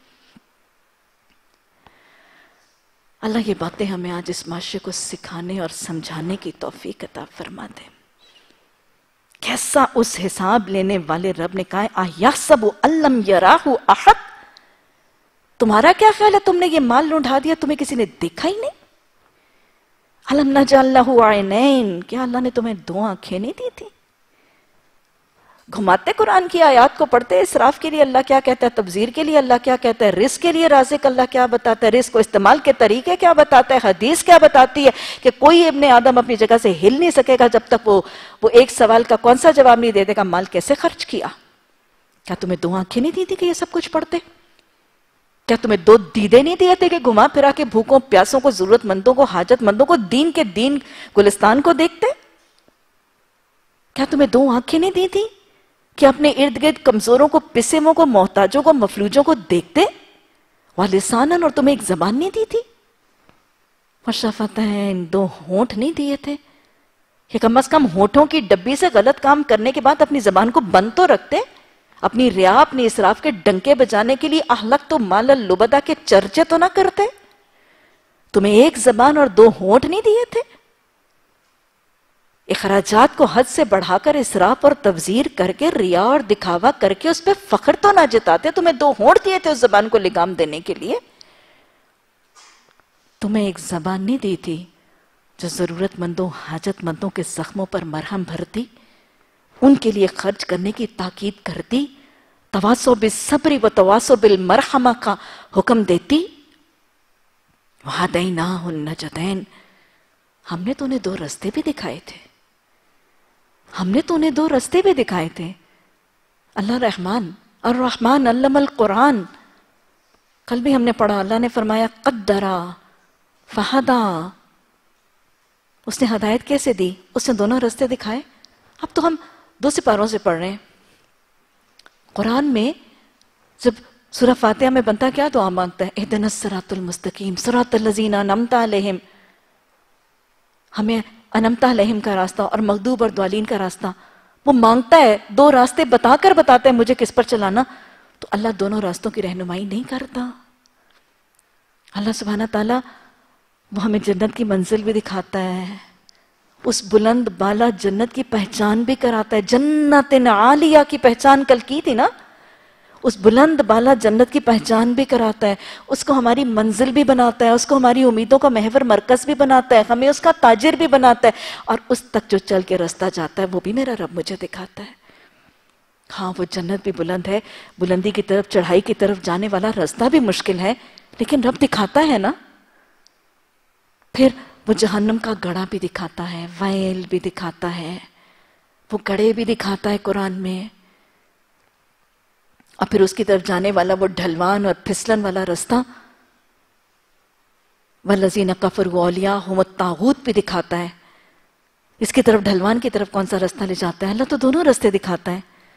अल्लाह ये बातें हमें आज इस माशरे को सिखाने और समझाने की तौफीक अता फरमा दे। कैसा उस हिसाब लेने वाले रब ने कहा, अयहसबु अल्लम यराहु अहद, तुम्हारा क्या ख्याल है तुमने ये माल लुटा दिया, तुम्हें किसी ने देखा ही नहीं? अलम नजअल लहु ऐनैन, क्या अल्लाह ने तुम्हें 2 आंखें नहीं दी थी? घुमाते कुरान की आयात को पढ़ते, इसराफ के लिए अल्लाह क्या कहता है, तब्जीर के लिए अल्लाह क्या कहता है, रिस्क के लिए राज़िक अल्लाह क्या बताता है, रिस्क को इस्तेमाल के तरीके क्या बताता है, हदीस क्या बताती है कि कोई इब्ने आदम अपनी जगह से हिल नहीं सकेगा जब तक वो एक सवाल का कौन सा जवाब नहीं दे देगा, माल कैसे खर्च किया। क्या तुम्हें 2 आंखें नहीं दी थी कि ये सब कुछ पढ़ते? क्या तुम्हें 2 दीदे नहीं दिए थे कि घुमा फिरा के भूखों, प्यासों को, जरूरतमंदों को, हाजतमंदों को, दीन गुलिस्तान को देखते? क्या तुम्हें 2 आंखें नहीं दी थी कि अपने इर्द गिर्द कमजोरों को, पिसेमों को, मोहताजों को, मफलूजों को देखते? वालिसानन, और तुम्हें एक जबान नहीं दी थी? वशफतैन, 2 होंठ नहीं दिए थे कि कम से कम होठों की डब्बी से गलत काम करने के बाद अपनी जबान को बंद तो रखते? अपनी रिया, अपनी इसराफ के डंके बजाने के लिए अहलक तो माल लुबदा के चर्चे तो ना करते? तुम्हें 1 जबान और 2 होंठ नहीं दिए थे? اخراجات کو حد سے بڑھا کر اسراف اور تبذیر کر کے ریا اور دکھاوا کر کے اس پہ فخر تو نہ جتاتے. تمہیں 2 ہونٹ دیے تھے اس زبان کو لگام دینے کے لیے. تمہیں ایک زبان نہیں دی تھی جو ضرورت مندوں حاجت مندوں کے زخموں پر مرہم بھرتی, ان کے لیے خرچ کرنے کی تاکید کرتی, تواصو بالصبر و تواصو بالمرحمہ کا حکم دیتی. وَهَدَيْنَاهُ النَّجْدَيْنِ, ہم نے تو انہیں 2 رستے بھی دکھائے تھے. ہم نے تو انہیں 2 رستے بھی دکھائے تھے. اللہ رحمان الرحمن علم القرآن, کل بھی ہم نے پڑھا, اللہ نے فرمایا قدرا فہدا, اس نے ہدایت کیسے دی؟ اس نے 2 رستے دکھائے. اب تو ہم 2 سپاروں سے پڑھ رہے ہیں. قرآن میں جب سورہ فاتحہ میں بنتا کیا دعا مانگتا ہے؟ اہدنا الصراط المستقیم صراط الذین انعمت علیہم, ہمیں انعمت علیہم کا راستہ اور مغضوب اور ضالین کا راستہ وہ مانگتا ہے. 2 راستے بتا کر بتاتا ہے مجھے کس پر چلانا. تو اللہ 2 راستوں کی رہنمائی نہیں کرتا. اللہ سبحانہ تعالیٰ وہ ہمیں جنت کی منزل بھی دکھاتا ہے, اس بلند بالا جنت کی پہچان بھی کراتا ہے. جنت عالیہ کی پہچان کل کی تھی نا, اس بلند بالا جنت کی پہچان بھی کراتا ہے, اس کو ہماری منزل بھی بناتا ہے, اس کو ہماری امیدوں کا محور مرکز بھی بناتا ہے, ہمیں اس کا تاجر بھی بناتا ہے, اور اس تک جو چل کے راستہ جاتا ہے وہ بھی میرا رب مجھے دکھاتا ہے. ہاں وہ جنت بھی بلند ہے, بلندی کی طرف چڑھائی کی طرف جانے والا راستہ بھی مشکل ہے, لیکن رب دکھاتا ہے نا. پھر وہ جہنم کا گڑھا بھی دکھاتا ہے, ویل بھی دکھاتا ہے, وہ گڑھے بھی دکھاتا ہے قرآن میں. اور پھر اس کی طرف جانے والا وہ ڈھلوان اور پھسلن والا راستہ وَالَّذِينَ كَفَرُوا أَوْلِيَاؤُهُمُ الطَّاغُوتَ بھی دکھاتا ہے. اس کی طرف ڈھلوان کی طرف کون سا راستہ لے جاتا ہے؟ اللہ تو 2 راستے دکھاتا ہے.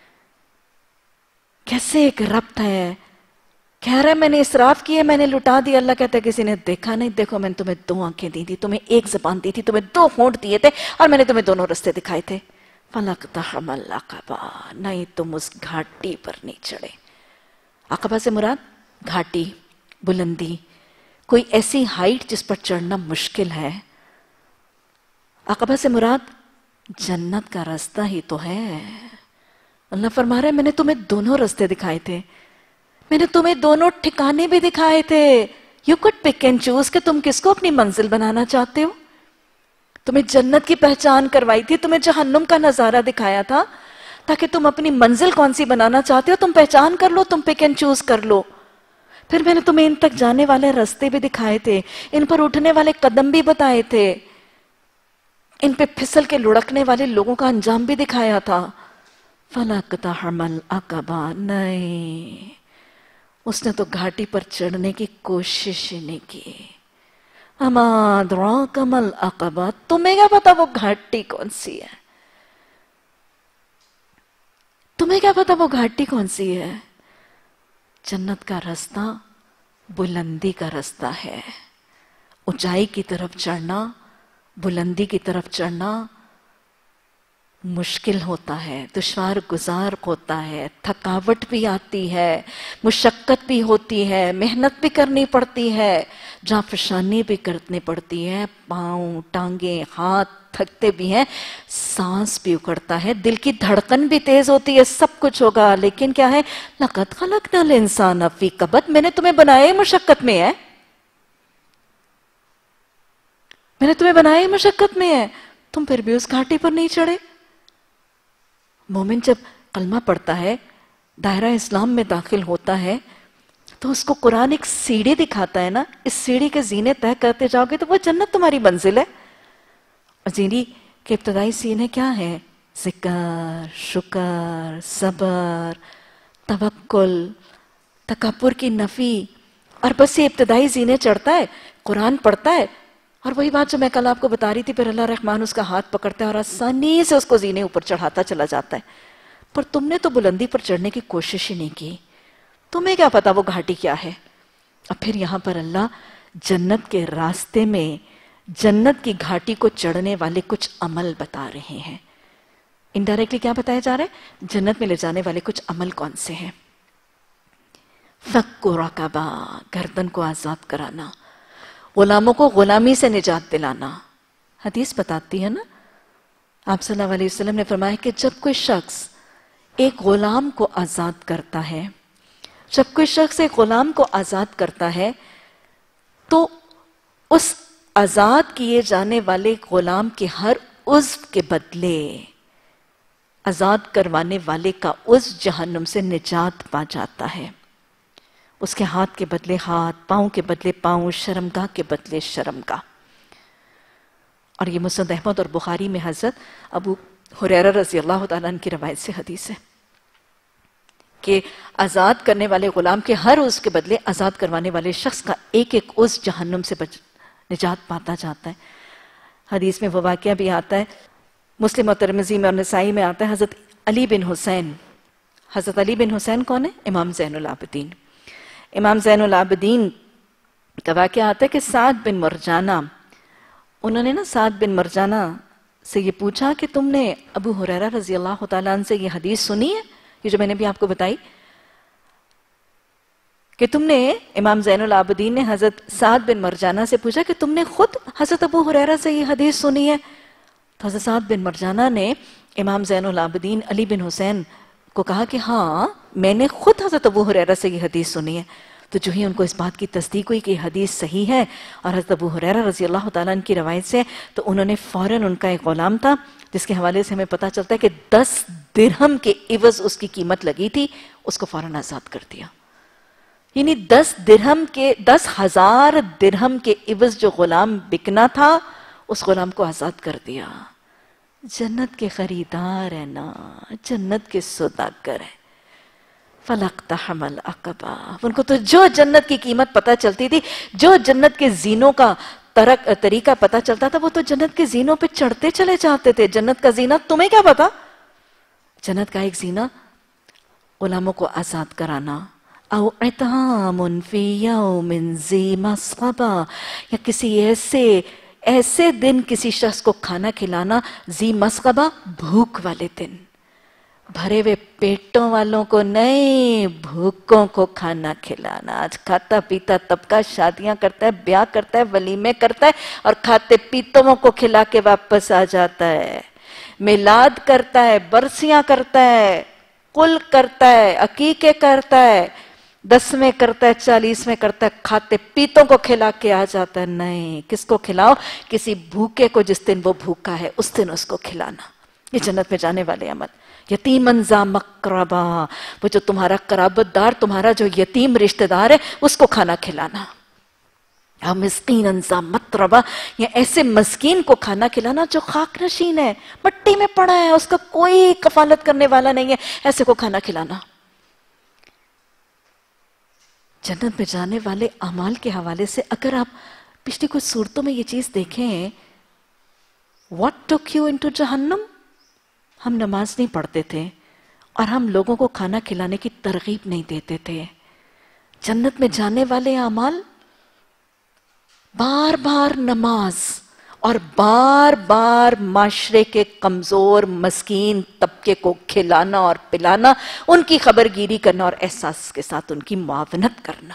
کیسے ایک ربط ہے. کہہ رہا ہے میں نے اسراف کیے, میں نے لٹا دیا. اللہ کہتا ہے کسی نے دیکھا نہیں. دیکھو میں نے تمہیں 2 آنکھیں دی تھی, تمہیں 1 زبان دی تھی, تمہیں 2 ہونٹ دیے تھے, اور میں نے تمہیں 2 راستے دکھائے تھے. فَلَقْتَحَمَ الْعَقَبَةَ, نہیں تم اس گھاٹی پر نہیں چڑھے. عقبہ سے مراد گھاٹی, بلندی, کوئی ایسی ہائٹ جس پر چڑھنا مشکل ہے. عقبہ سے مراد جنت کا راستہ ہی تو ہے. اللہ فرما رہا ہے میں نے تمہیں 2 راستے دکھائے تھے, میں نے تمہیں 2 ٹھکانے بھی دکھائے تھے. You could pick and choose کہ تم کس کو اپنی منزل بنانا چاہتے ہو. تمہیں جنت کی پہچان کروائی تھی, تمہیں جہنم کا نظارہ دکھایا تھا, تاکہ تم اپنی منزل کون سی بنانا چاہتے ہو تم پہچان کر لو, تم پک اینڈ چوز کر لو. پھر میں نے تمہیں ان تک جانے والے راستے بھی دکھائے تھے, ان پر اٹھنے والے قدم بھی بتائے تھے, ان پہ پھسل کے لڑکنے والے لوگوں کا انجام بھی دکھایا تھا. فَلَقْتَحَمَ الْعَقَبَةَ, نہیں اس نے تو گھاٹی پر چڑھنے کی کوشش ہی نہیں کی. اَمَا أَدْرَاكَ مَا الْعَقَبَةُ, تمہیں کیا پتا وہ گھاٹی کون سی ہے؟ تمہیں کیا پتا وہ گھاٹی کون سی ہے؟ جنت کا راستہ بلندی کا راستہ ہے. اونچائی کی طرف چڑھنا, بلندی کی طرف چڑھنا مشکل ہوتا ہے, دشوار گزار ہوتا ہے, تھکاوٹ بھی آتی ہے, مشقت بھی ہوتی ہے, محنت بھی کرنی پڑتی ہے, جانفشانی بھی کرنی پڑتی ہے, پاؤں ٹانگیں ہاتھ تھکتے بھی ہیں, سانس بھی اکڑتا ہے, دل کی دھڑکن بھی تیز ہوتی ہے, سب کچھ ہوگا. لیکن کیا ہے؟ لَقَدْ خَلَقْنَا الْإِنسَانَ فِي كَبَدٍ, میں نے تمہیں بنایا مشقت میں ہے, میں نے تمہیں بنایا مشقت میں ہے, تم پھر بھی اس گھاٹی پر نہیں چڑھے. مومن جب کلمہ پڑھتا ہے, دائرہ اسلام میں داخل ہوتا ہے, تو اس کو قرآن ایک سیڑھی دکھاتا ہے نا, اس سیڑھی کے زینے طے کرتے جاؤ گے تو وہ جنت تمہاری منزل ہے. اور سیڑھی کے ابتدائی سینے کیا ہے؟ ذکر, شکر, صبر, توکل, تکبر کی نفی, اور بس یہ ابتدائی زینے چڑھتا ہے, قرآن پڑھتا ہے, اور وہی بات جو میں کل آپ کو بتا رہی تھی, پھر اللہ رحمان اس کا ہاتھ پکڑتا ہے اور آسانی سے اس کو زینے اوپر چڑھاتا چلا جاتا ہے. پر تم نے تو بلندی پر چڑھنے کی کوشش ہی نہیں کی, تمہیں کیا پتا وہ گھاٹی کیا ہے. اب پھر یہاں پر اللہ جنت کے راستے میں جنت کی گھاٹی کو چڑھنے والے کچھ عمل بتا رہے ہیں. انڈائریکٹلی کیا بتایا جا رہا ہے؟ جنت میں لے جانے والے کچھ عمل کون سے ہیں؟ فَكُّ رَقَبَةٍ, گردن کو آزاد کرانا, غلاموں کو غلامی سے نجات دلانا. حدیث بتاتی ہے نا, آپ صلی اللہ علیہ وسلم نے فرمایا کہ جب کوئی شخص ایک غلام کو آزاد کرتا ہے، جب کوئی شخص ایک غلام کو آزاد کرتا ہے تو اس آزاد کیے جانے والے غلام کے ہر عضو کے بدلے آزاد کروانے والے کا عضو جہنم سے نجات پا جاتا ہے. اس کے ہاتھ کے بدلے ہاتھ، پاؤں کے بدلے پاؤں، شرمگاہ کے بدلے شرمگاہ. اور یہ مسند احمد اور بخاری میں حضرت ابو ہریرہ رضی اللہ تعالیٰ عنہ کی روایت سے حدیث ہے کہ آزاد کرنے والے غلام کے ہر عضو کے بدلے آزاد کروانے والے شخص کا ایک ایک عضو جہنم سے نجات پاتا جاتا ہے. حدیث میں وہ واقعہ بھی آتا ہے، مسلم اور ترمذی میں اور نسائی میں آتا ہے، حضرت علی بن حسین. حضرت علی بن حسین کون ہے؟ امام زین العابدین. امام زین العابدین کا واقعہ آتا ہے کہ سعد بن مرجانہ، انہوں نے سعد بن مرجانہ سے یہ پوچھا کہ تم نے ابو ہریرہ رضی اللہ تعالیٰ عنہ سے یہ حدیث سنی ہے، یہ جو میں نے بھی آپ کو بتائی، کہ تم نے، امام زین العابدین نے حضرت سعد بن مرجانہ سے پوچھا کہ تم نے خود حضرت ابو ہریرہ سے یہ حدیث سنی ہے؟ تو حضرت سعد بن مرجانہ نے امام زین العابدین علی بن حسین کو کہا کہ ہاں میں نے خود حضرت ابو ہریرہ سے یہ حدیث سنی ہے. تو جو ہی ان کو اس بات کی تصدیق ہوئی کہ یہ حدیث صحیح ہے اور حضرت ابو ہریرہ رضی اللہ تعالیٰ عنہ کی روایت سے، تو انہوں نے فوراً، ان کا ایک غلام تھا جس کے حوالے سے ہمیں پتہ چلتا ہے کہ 10 درہم کے عوض اس کی قیمت لگی تھی، اس کو فوراً آزاد کر دیا. یعنی 10,000 درہم کے عوض جو غلام بکنا تھا، اس غلام کو آزاد کر دیا. جنت کے خریدار ہیں نا، جنت کے سوداگر ہیں. فَلَقْتَحَمَ الْعَقَبَةَ، ان کو تو جو جنت کی قیمت پتہ چلتی تھی، جو جنت کے زینوں کا طریقہ پتہ چلتا تھا، وہ تو جنت کے زینوں پہ چڑھتے چلے جاتے تھے. جنت کا زینہ تمہیں کیا پتا؟ جنت کا ایک زینہ غلاموں کو آزاد کرانا، او اطعام فی یوم ذی مسغبہ، یا کسی ایسے دن کسی شخص کو کھانا کھلانا، ذی مسغبہ، بھوک والے دن. بھرے ہوئے پیٹوں والوں کو نہیں، بھوکوں کو کھانا کھلانا. آج کھاتا پیتا طبقہ شادیاں کرتا ہے، بیاہ کرتا ہے، ولیمے کرتا ہے، اور کھاتے پیتوں کو کھلا کے واپس آ جاتا ہے. میلاد کرتا ہے، برسیاں کرتا ہے، قل کرتا ہے، عقیقے کرتا ہے، 10ویں کرتا ہے، 40ویں کرتا ہے، کھاتے پیتوں کو کھلا کے آ جاتا ہے. نہیں، کس کو کھلاؤ؟ کسی بھوکے کو جس دن وہ بھوکا ہے اس دن اس کو کھلانا. یہ جنت میں جانے والے عمل. یتیماً ذا مقربہ، وہ جو تمہارا قرابت دار، تمہارا جو یتیم رشتہ دار ہے، اس کو کھانا کھلانا. مسکیناً ذا متربہ، یا ایسے مسکین کو کھانا کھلانا جو خاک نشین ہے، مٹی میں پڑا ہے، اس کا کوئی کفالت کرنے والا نہیں ہے، ایسے کو کھانا کھلانا. جنت میں جانے والے اعمال کے حوالے سے اگر آپ پچھلی کچھ صورتوں میں یہ چیز دیکھیں، what took you into جہنم؟ ہم نماز نہیں پڑھتے تھے اور ہم لوگوں کو کھانا کھلانے کی ترغیب نہیں دیتے تھے. جنت میں جانے والے اعمال، بار بار نماز اور بار بار معاشرے کے کمزور مسکین طبقے کو کھلانا اور پلانا، ان کی خبر گیری کرنا اور احساس کے ساتھ ان کی معاونت کرنا.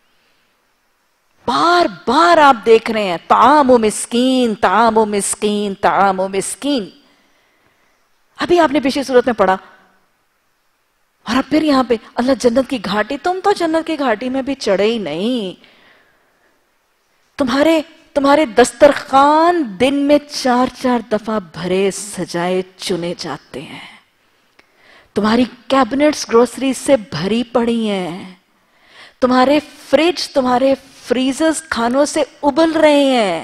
بار بار آپ دیکھ رہے ہیں طعام و مسکین، طعام و مسکین، طعام و مسکین. ابھی آپ نے پچھلی صورت میں پڑھا، اور اب پھر یہاں پہ اللہ جنت کی گھاٹی. تم تو جنت کی گھاٹی میں بھی چڑھے ہی نہیں. تمہارے دسترخوان دن میں 4 دفعہ بھرے سجائے چنے جاتے ہیں. تمہاری کیبنٹس گروسری سے بھری پڑی ہیں. تمہارے فریج، تمہارے فریزرز کھانوں سے ابل رہے ہیں.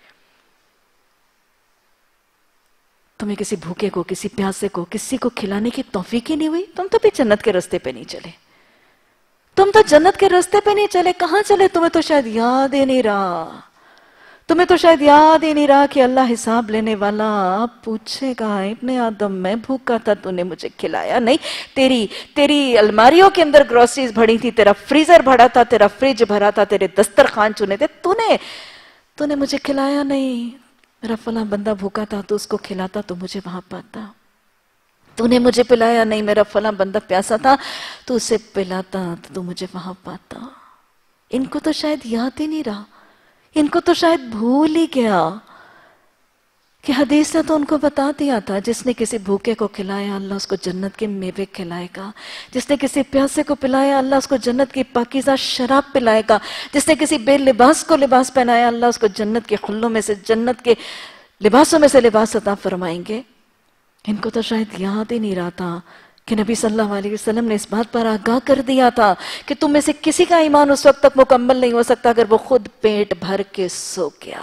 تمہیں کسی بھوکے کو، کسی پیاسے کو، کسی کو کھلانے کی توفیق ہی نہیں ہوئی. تم تو بھی جنت کے راستے پہ نہیں چلے. تم تو جنت کے راستے پہ نہیں چلے. کہاں چلے؟ تمہیں تو شاید یاد ہی نہیں رہا. تمہیں تو شاید یاد ہی نہیں رہا کہ اللہ حساب لینے والا پوچھے گا، ابن آدم میں بھوکا تھا، تو نے مجھے کھلایا نہیں. تیری الماریوں کے اندر گروسریز بھری تھی، تیرا فریزر بھرا تھا، تیرا فریج بھرا تھا، تیرے دسترخوان چنے تھے، تو نے مجھے کھلایا نہیں. میرا فلاں بندہ بھوکا تھا تو اس کو کھلاتا تو مجھے وہاں پاتا. تو نے مجھے پلایا نہیں. میرا فلاں بندہ پیاسا تھا تو اسے پلاتا تو مجھے وہاں پاتا. ان کو تو شاید یاد ہی نہیں رہا. ان کو تو شاید بھول ہی گیا کہ حدیث نے تو ان کو بتا دیا تھا جس نے کسی بھوکے کو کھلایا اللہ اس کو جنت کے میوے کھلائے گا، جس نے کسی پیاسے کو پلایا اللہ اس کو جنت کی پاکیزہ شراب پلائے گا، جس نے کسی بے لباس کو لباس پہنایا اللہ اس کو جنت کے خلوں میں سے، جنت کے لباسوں میں سے لباس عطا فرمائیں گے۔ ان کو تو شاید یاد ہی نہیں رہا تھا کہ نبی صلی اللہ علیہ وسلم نے اس بات پر آگاہ کر دیا تھا کہ تم میں سے کسی کا ایمان اس وقت تک مکمل نہیں ہو سکتا اگر وہ خود پیٹ بھر کے سو گیا،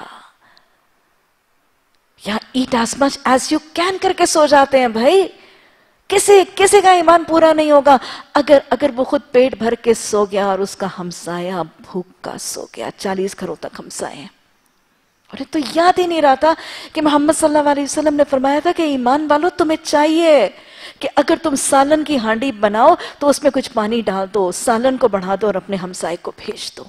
یا eat as much as you can کر کے سو جاتے ہیں۔ بھائی کسی کا ایمان پورا نہیں ہوگا اگر وہ خود پیٹ بھر کے سو گیا اور اس کا ہمسایہ بھوکا سو گیا، 40 گھروں تک ہمسائے ہیں۔ اور تو یاد ہی نہیں رہا تھا کہ محمد صلی اللہ علیہ وسلم نے فرمایا تھا کہ ایمان والو تمہیں چاہیے کہ اگر تم سالن کی ہانڈی بناؤ تو اس میں کچھ پانی ڈال دو، سالن کو بڑھا دو اور اپنے ہمسائے کو بھیج دو۔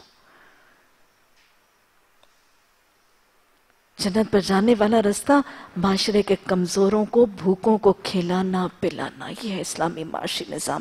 جنت پر جانے والا رستہ معاشرے کے کمزوروں کو، بھوکوں کو کھلانا پلانا، یہ ہے اسلامی معاشی نظام۔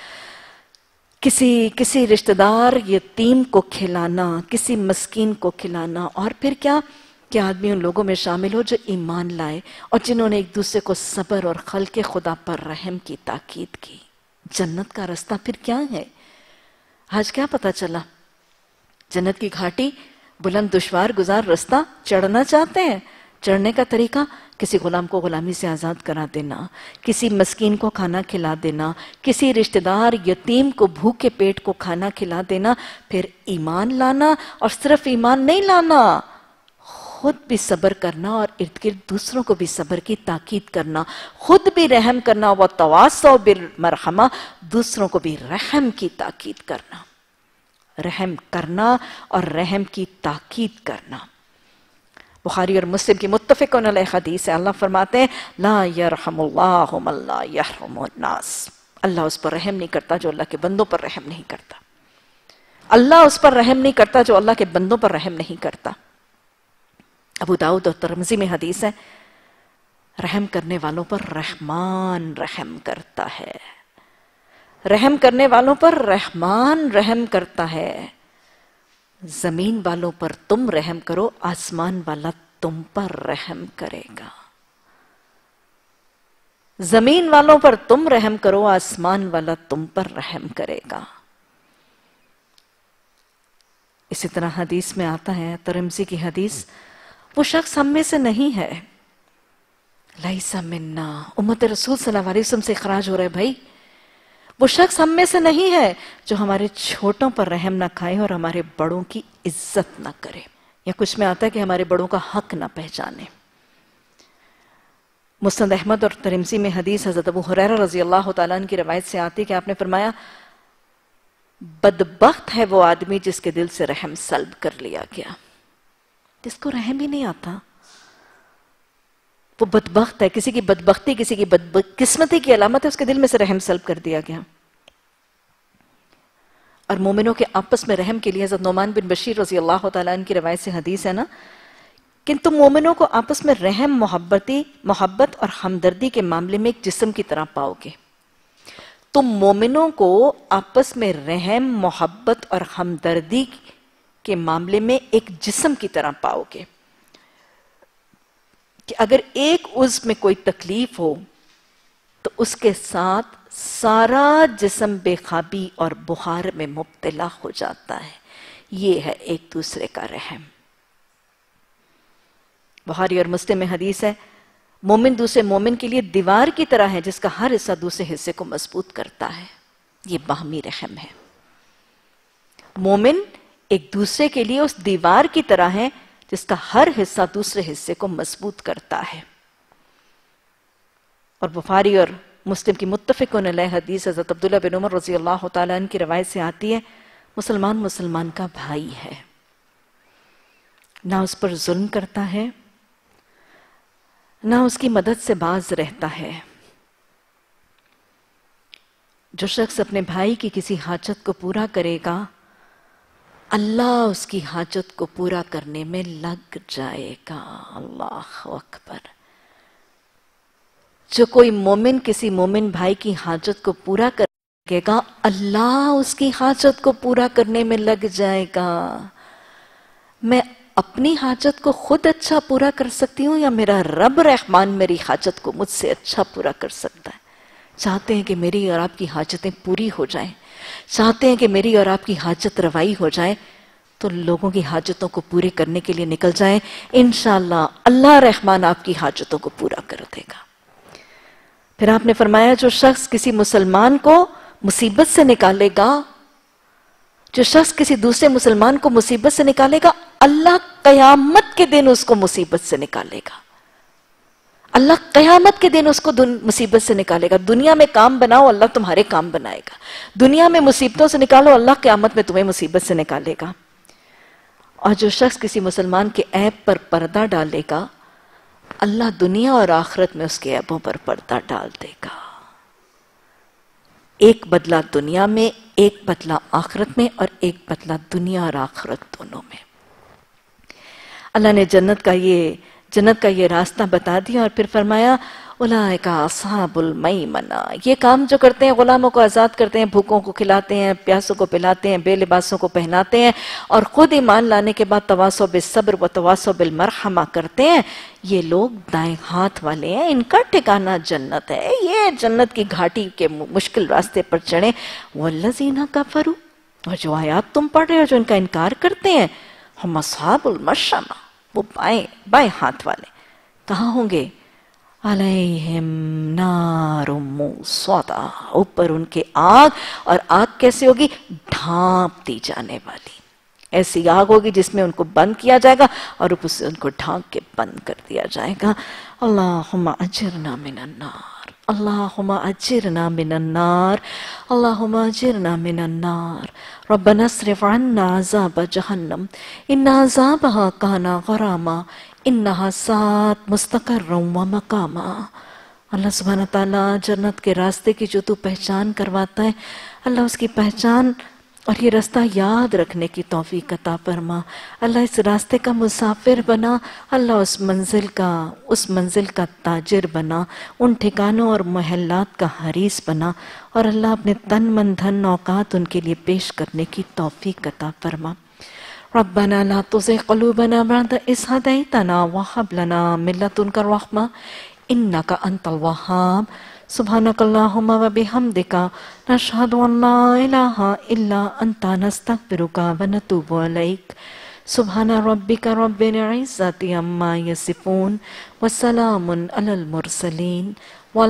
کسی رشتہ دار یتیم کو کھلانا، کسی مسکین کو کھلانا، اور پھر کیا کہ آدمی ان لوگوں میں شامل ہو جو ایمان لائے اور جنہوں نے ایک دوسرے کو صبر اور خلق خدا پر رحم کی تاکید کی۔ جنت کا رستہ پھر کیا ہے؟ آج کیا پتا چلا؟ جنت کی گھاٹی بلند دشوار گزار رستہ چڑھنا چاہتے ہیں؟ چڑھنے کا طریقہ کسی غلام کو غلامی سے آزاد کرا دینا، کسی مسکین کو کھانا کھلا دینا، کسی رشتہ دار یتیم کو بھوکے پیٹ کو کھانا کھلا دینا، پھر ایمان لانا، اور صرف ایمان نہیں لانا، خود بھی صبر کرنا اور ارد گرد دوسروں کو بھی صبر کی تاکید کرنا، خود بھی رحم کرنا، وَتَوَاصَوْا بِالْمَرْحَمَةِ، دوسروں کو بھی رحم کی تاکید کرنا، رحم کرنا اور رحم کی تاکید کرنا۔ بخاری اور مسلم کی متفقون علیہ حدیث ہے، اللہ فرماتے ہیں لا یرحم اللہ من لا یرحم الناس، اللہ اس پر رحم نہیں کرتا جو اللہ کے بندوں پر رحم نہیں کرتا، اللہ اس پر رحم نہیں کرتا جو اللہ کے بندوں پر رحم نہیں کرتا۔ ابو داؤد اور ترمذی میں حدیث ہے رحم کرنے والوں پر رحمان رحم کرتا ہے، رحم کرنے والوں پر رحمان رحم کرتا ہے، زمین والوں پر تم رحم کرو آسمان والا تم پر رحم کرے گا، زمین والوں پر تم رحم کرو آسمان والا تم پر رحم کرے گا۔ اسی طرح حدیث میں آتا ہے، ترمذی کی حدیث، وہ شخص ہم میں سے نہیں ہے، لیس منا، امت رسول صلی اللہ علیہ وسلم سے اخراج ہو رہے بھائی، وہ شخص ہم میں سے نہیں ہے جو ہمارے چھوٹوں پر رحم نہ کھائے اور ہمارے بڑوں کی عزت نہ کرے، یا کچھ میں آتا ہے کہ ہمارے بڑوں کا حق نہ پہچانے۔ مسند احمد اور ترمذی میں حدیث حضرت ابو ہریرہ رضی اللہ تعالیٰ عنہ کی روایت سے آتی ہے کہ آپ نے فرمایا بدبخت ہے وہ آدمی جس کے دل سے رحم سلب کر لیا گیا، جس کو رحم ہی نہیں آتا، وہ بدبخت ہے، کسی کی بدبختی، کسی کی بدقسمتی کی علامت ہے، اس کے دل میں سے رحم سلب کر دیا گیا۔ اور مومنوں کے آپس میں رحم کے لیے حضرت نعمان بن بشیر رضی اللہ تعالیٰ عنہ کی روایت سے حدیث ہے نا کہ تم مومنوں کو آپس میں رحم، محبت اور ہمدردی کے معاملے میں ایک جسم کی طرح پاؤ گے۔ تم مومنوں کو آپس میں رحم، محبت اور ہمدردی کے معاملے میں ایک جسم کی طرح پاؤ گے کہ اگر ایک عضو میں کوئی تکلیف ہو تو اس کے ساتھ سارا جسم بے خوابی اور بخار میں مبتلا ہو جاتا ہے۔ یہ ہے ایک دوسرے کا رحم۔ بخاری اور مسلم میں حدیث ہے مومن دوسرے مومن کے لیے دیوار کی طرح ہے جس کا ہر حصہ دوسرے حصے کو مضبوط کرتا ہے، یہ باہمی رحم ہے۔ مومن ایک دوسرے کے لیے اس دیوار کی طرح ہے جس کا ہر حصہ دوسرے حصے کو مضبوط کرتا ہے۔ اور بخاری اور مسلم کی متفقون علیہ حدیث حضرت عبداللہ بن عمر رضی اللہ تعالیٰ عنہ کی روایت سے آتی ہے مسلمان کا بھائی ہے، نہ اس پر ظلم کرتا ہے، نہ اس کی مدد سے باز رہتا ہے۔ جو شخص اپنے بھائی کی کسی حاجت کو پورا کرے گا اللہ اس کی حاجت کو پورا کرنے میں لگ جائے گا۔ اللہ اکبر۔ جو کوئی مومن کسی مومن بھائی کی حاجت کو پورا کرے گا اللہ اس کی حاجت کو پورا کرنے میں لگ جائے گا۔ میں अपनी हाजत को खुद अच्छा पूरा कर सकती हूँ या मेरा रब रहमान मेरी हाजत को मुझसे अच्छा पूरा कर सकता है? चाहते हैं कि मेरी और आपकी हाजतें पूरी हो जाएं, चाहते हैं कि मेरी और आपकी हाजत रवाई हो जाए, तो लोगों की हाजतों को पूरे करने के लिए निकल जाएं। इंशाअल्लाह अल्लाह रहमान आपकी हाजतों को पूरा कर देगा। फिर आपने फरमाया जो शख्स किसी मुसलमान को मुसीबत से निकालेगा, जो शख्स किसी दूसरे मुसलमान को मुसीबत से निकालेगा, अल्लाह कयामत के दिन उसको मुसीबत से निकालेगा। अल्लाह कयामत के दिन उसको मुसीबत से निकालेगा। दुनिया में काम बनाओ, अल्लाह तुम्हारे काम बनाएगा। दुनिया में मुसीबतों से निकालो, अल्लाह कयामत में तुम्हें मुसीबत से निकालेगा। और जो शख्स किसी मुसलमान के ऐब पर पर्दा डालेगा, अल्लाह दुनिया और आखिरत में उसके ऐबों पर पर्दा डाल देगा। एक बदला दुनिया में, एक बदला आखिरत में, और एक बदला दुनिया और आखिरत दोनों में। अल्लाह ने जन्नत का ये रास्ता बता दिया और फिर फरमाया उलाइका अस्हाबुल मैमना, ये काम जो करते हैं, गुलामों को आज़ाद करते हैं, भूखों को खिलाते हैं, प्यासों को पिलाते हैं, बेलिबासों को पहनाते हैं, और खुद ईमान लाने के बाद तवासो बिस्सब्र व तवासो बिल मरहमा करते हैं, ये लोग दाएं हाथ वाले हैं, इनका ठिकाना जन्नत है। ये जन्नत की घाटी के मुश्किल रास्ते पर चढ़े। वल्लज़ीना कफरू, और जो आयात तुम पढ़ रहे हो, जो इनका इनकार करते हैं, हम अस्हाबुल मशअमा, वो बाएं हाथ वाले कहाँ होंगे? अलैहिम नारुम मुस्वदा, ऊपर उनके आग, और आग कैसे होगी? ढांप दी जाने वाली। ऐसी आग होगी जिसमें उनको बंद किया जाएगा और ऊपर से उनको ढांक के बंद कर दिया जाएगा। अल्लाहुम्मा अजिरना मिनन नार, अल्लाहुम्मा अजिरना मिनन नार, अल्लाहुम्मा अजिरना मिनन नार। रब्बना अस्रिफ अन्ना अज़ाब जहन्नम इन्ना अज़ाबहा काना गरामा इन्नहा सात मुस्तक़र्रम व मकामा। अल्लाह सुब्हानहू तआला जन्नत के रास्ते की जो तू पहचान करवाता है, अल्लाह उसकी पहचान और ये रास्ता याद रखने की तौफीक अता फरमा। अल्लाह इस रास्ते का मुसाफिर बना, अल्लाह उस मंजिल का ताजिर बना, उन ठिकानों और महल्लात का हरीस बना, और अल्लाह अपने तन मन धन औकात उनके लिए पेश करने की तौफीक अता फरमा। रब्बना ला तुज़िग़ क़ुलूबना बअद इज़ हदैतना व हब लना मिन लदुनका रहमा इन्नका अंतल वहाब। सुब्हानकल्लाहुम्मा व बिहम्दिका नशहदु अन ला इलाहा इल्ला अंता नस्तग़फिरुका व नतूबु अलैक। सुब्हाना रब्बिका रब्बिल इज़्ज़ति अम्मा यसिफून व सलामुन अलल मुरसलीन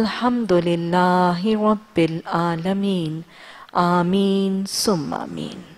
वल्हम्दुलिल्लाहि रब्बिल आलमीन। आमीन सुम्मा आमीन।